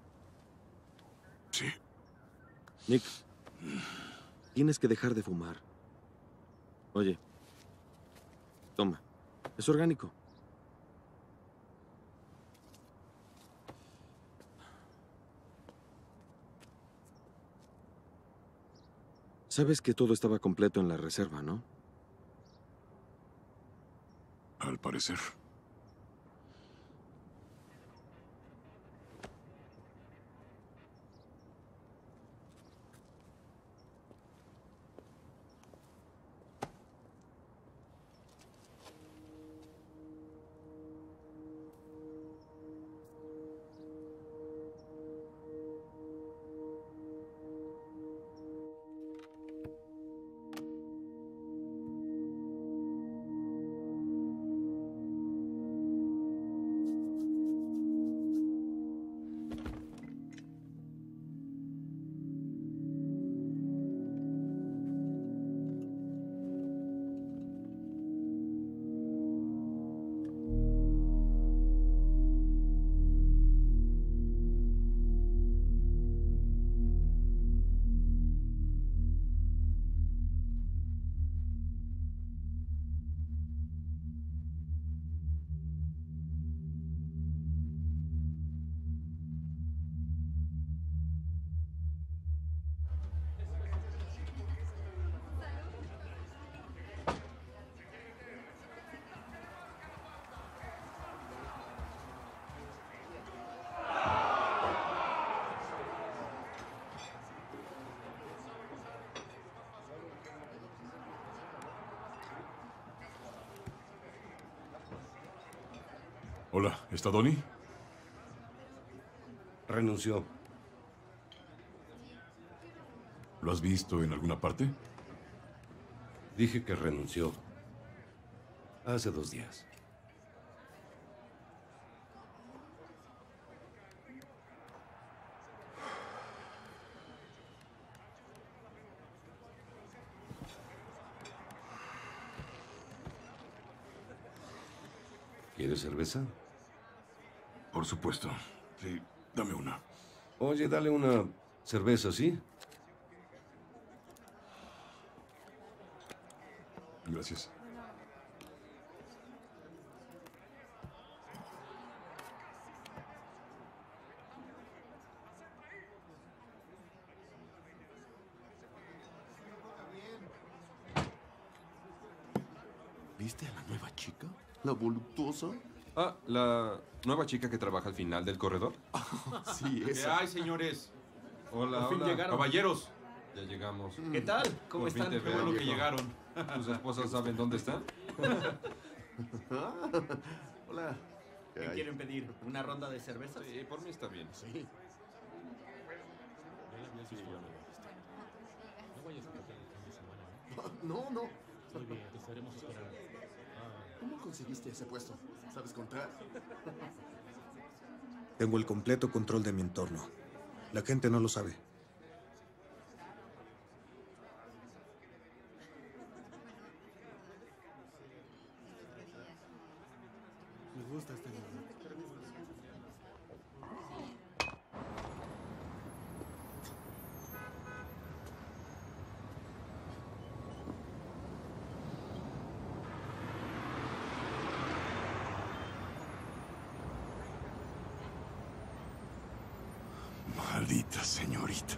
Sí. Nick, tienes que dejar de fumar. Oye, toma. Es orgánico. Sabes que todo estaba completo en la reserva, ¿no? Al parecer. Hola, ¿está Donnie? Renunció. ¿Lo has visto en alguna parte? Dije que renunció. Hace 2 días. ¿Quieres cerveza? Por supuesto. Sí, dame una. Oye, dale una cerveza, ¿sí? Gracias. ¿Viste a la nueva chica? ¿La voluptuosa? Ah, ¿la nueva chica que trabaja al final del corredor? Sí, ¿Qué esa. hay, señores? Hola, Por fin hola. llegaron. Caballeros. Ya llegamos. ¿Qué tal? ¿Cómo Por fin están? te Qué veo, bueno que viejo. llegaron. ¿Tus esposas saben dónde están? Hola. ¿Qué quieren pedir? ¿Una ronda de cervezas? Sí, por mí está bien. Sí. No, no. Muy bien, te estaremos esperando. ¿Cómo conseguiste ese puesto? ¿Sabes contar? Tengo el completo control de mi entorno. La gente no lo sabe. Me gusta este lugar. Maldita señorita.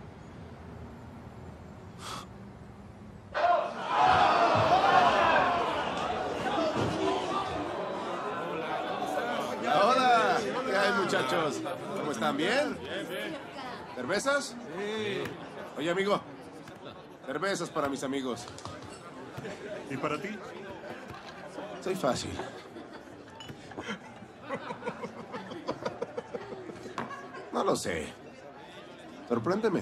Hola, ¿qué hay, muchachos? ¿Cómo están? ¿Bien? ¿Cervezas? Sí. Oye, amigo, cervezas para mis amigos. ¿Y para ti? Soy fácil. No lo sé. Sorpréndeme.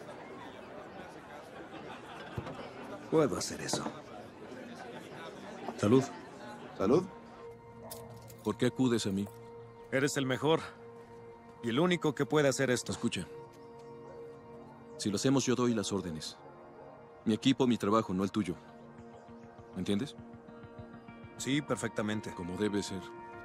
Puedo hacer eso. Salud. ¿Salud? ¿Por qué acudes a mí? Eres el mejor. Y el único que puede hacer esto. Escucha. Si lo hacemos, yo doy las órdenes. Mi equipo, mi trabajo, no el tuyo. ¿Me entiendes? Sí, perfectamente. Como debe ser.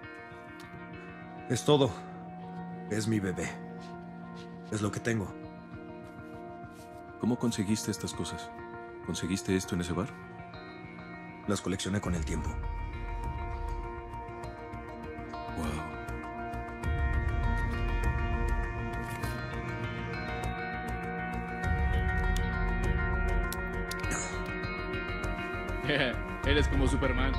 Es todo. Es mi bebé. Es lo que tengo. ¿Cómo conseguiste estas cosas? ¿Conseguiste esto en ese bar? Las coleccioné con el tiempo. Wow. Eres como Superman.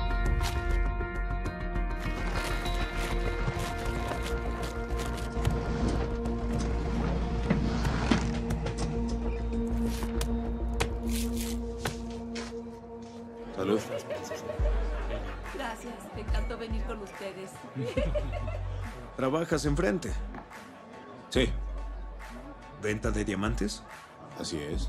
Salud. Gracias, me encantó venir con ustedes. ¿Trabajas enfrente? Sí. ¿Venta de diamantes? Así es.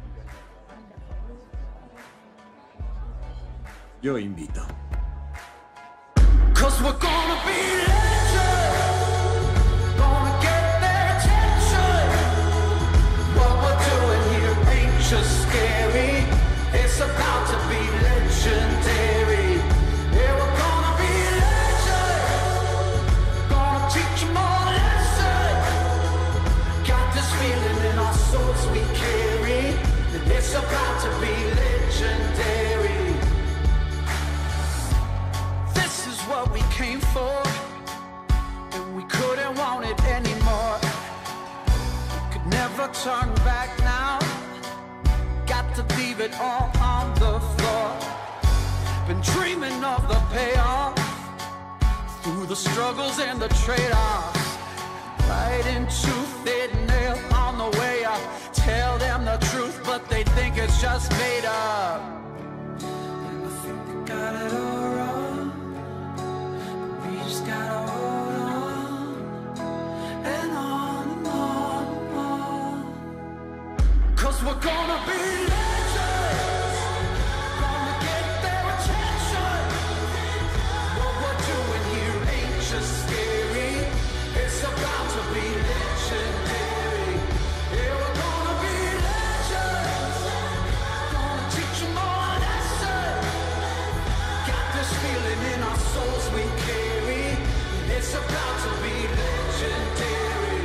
Yo invito. 'Cause we're gonna be legends, gonna get their attention. What we're doing here ain't just scary, it's about to be legendary. Yeah, we're gonna be legends, gonna teach them all a lesson. Got this feeling in our souls we carry, and it's about to be legendary. What we came for, and we couldn't want it anymore. We could never turn back now. Got to leave it all on the floor. Been dreaming of the payoff, through the struggles and the trade-offs. Right into thin nail on the way up. Tell them the truth, but they think it's just made up. And I think they got it all wrong. Just gotta hold on, and on and on and on. 'Cause we're gonna be legends, gonna get their attention. What we're doing here ain't just scary, it's about to be legendary. Yeah, we're gonna be legends, gonna teach them all a lesson. Got this feeling in our souls we carry, it's about to be legendary.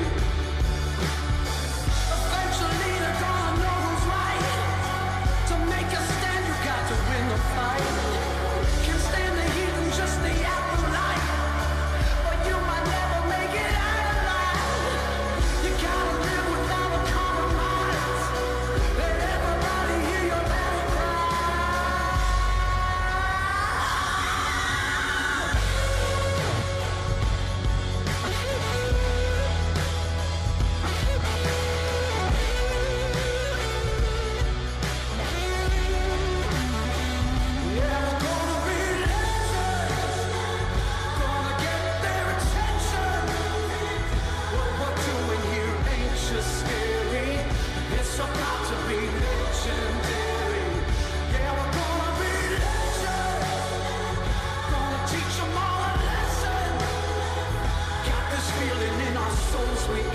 Eventually they're gonna know who's right. To make a stand, you got to win the fight. Can't stand the heat and just the afterlife, but you might never make it out alive. You gotta live without a compromise. Let everybody hear your battle cry. We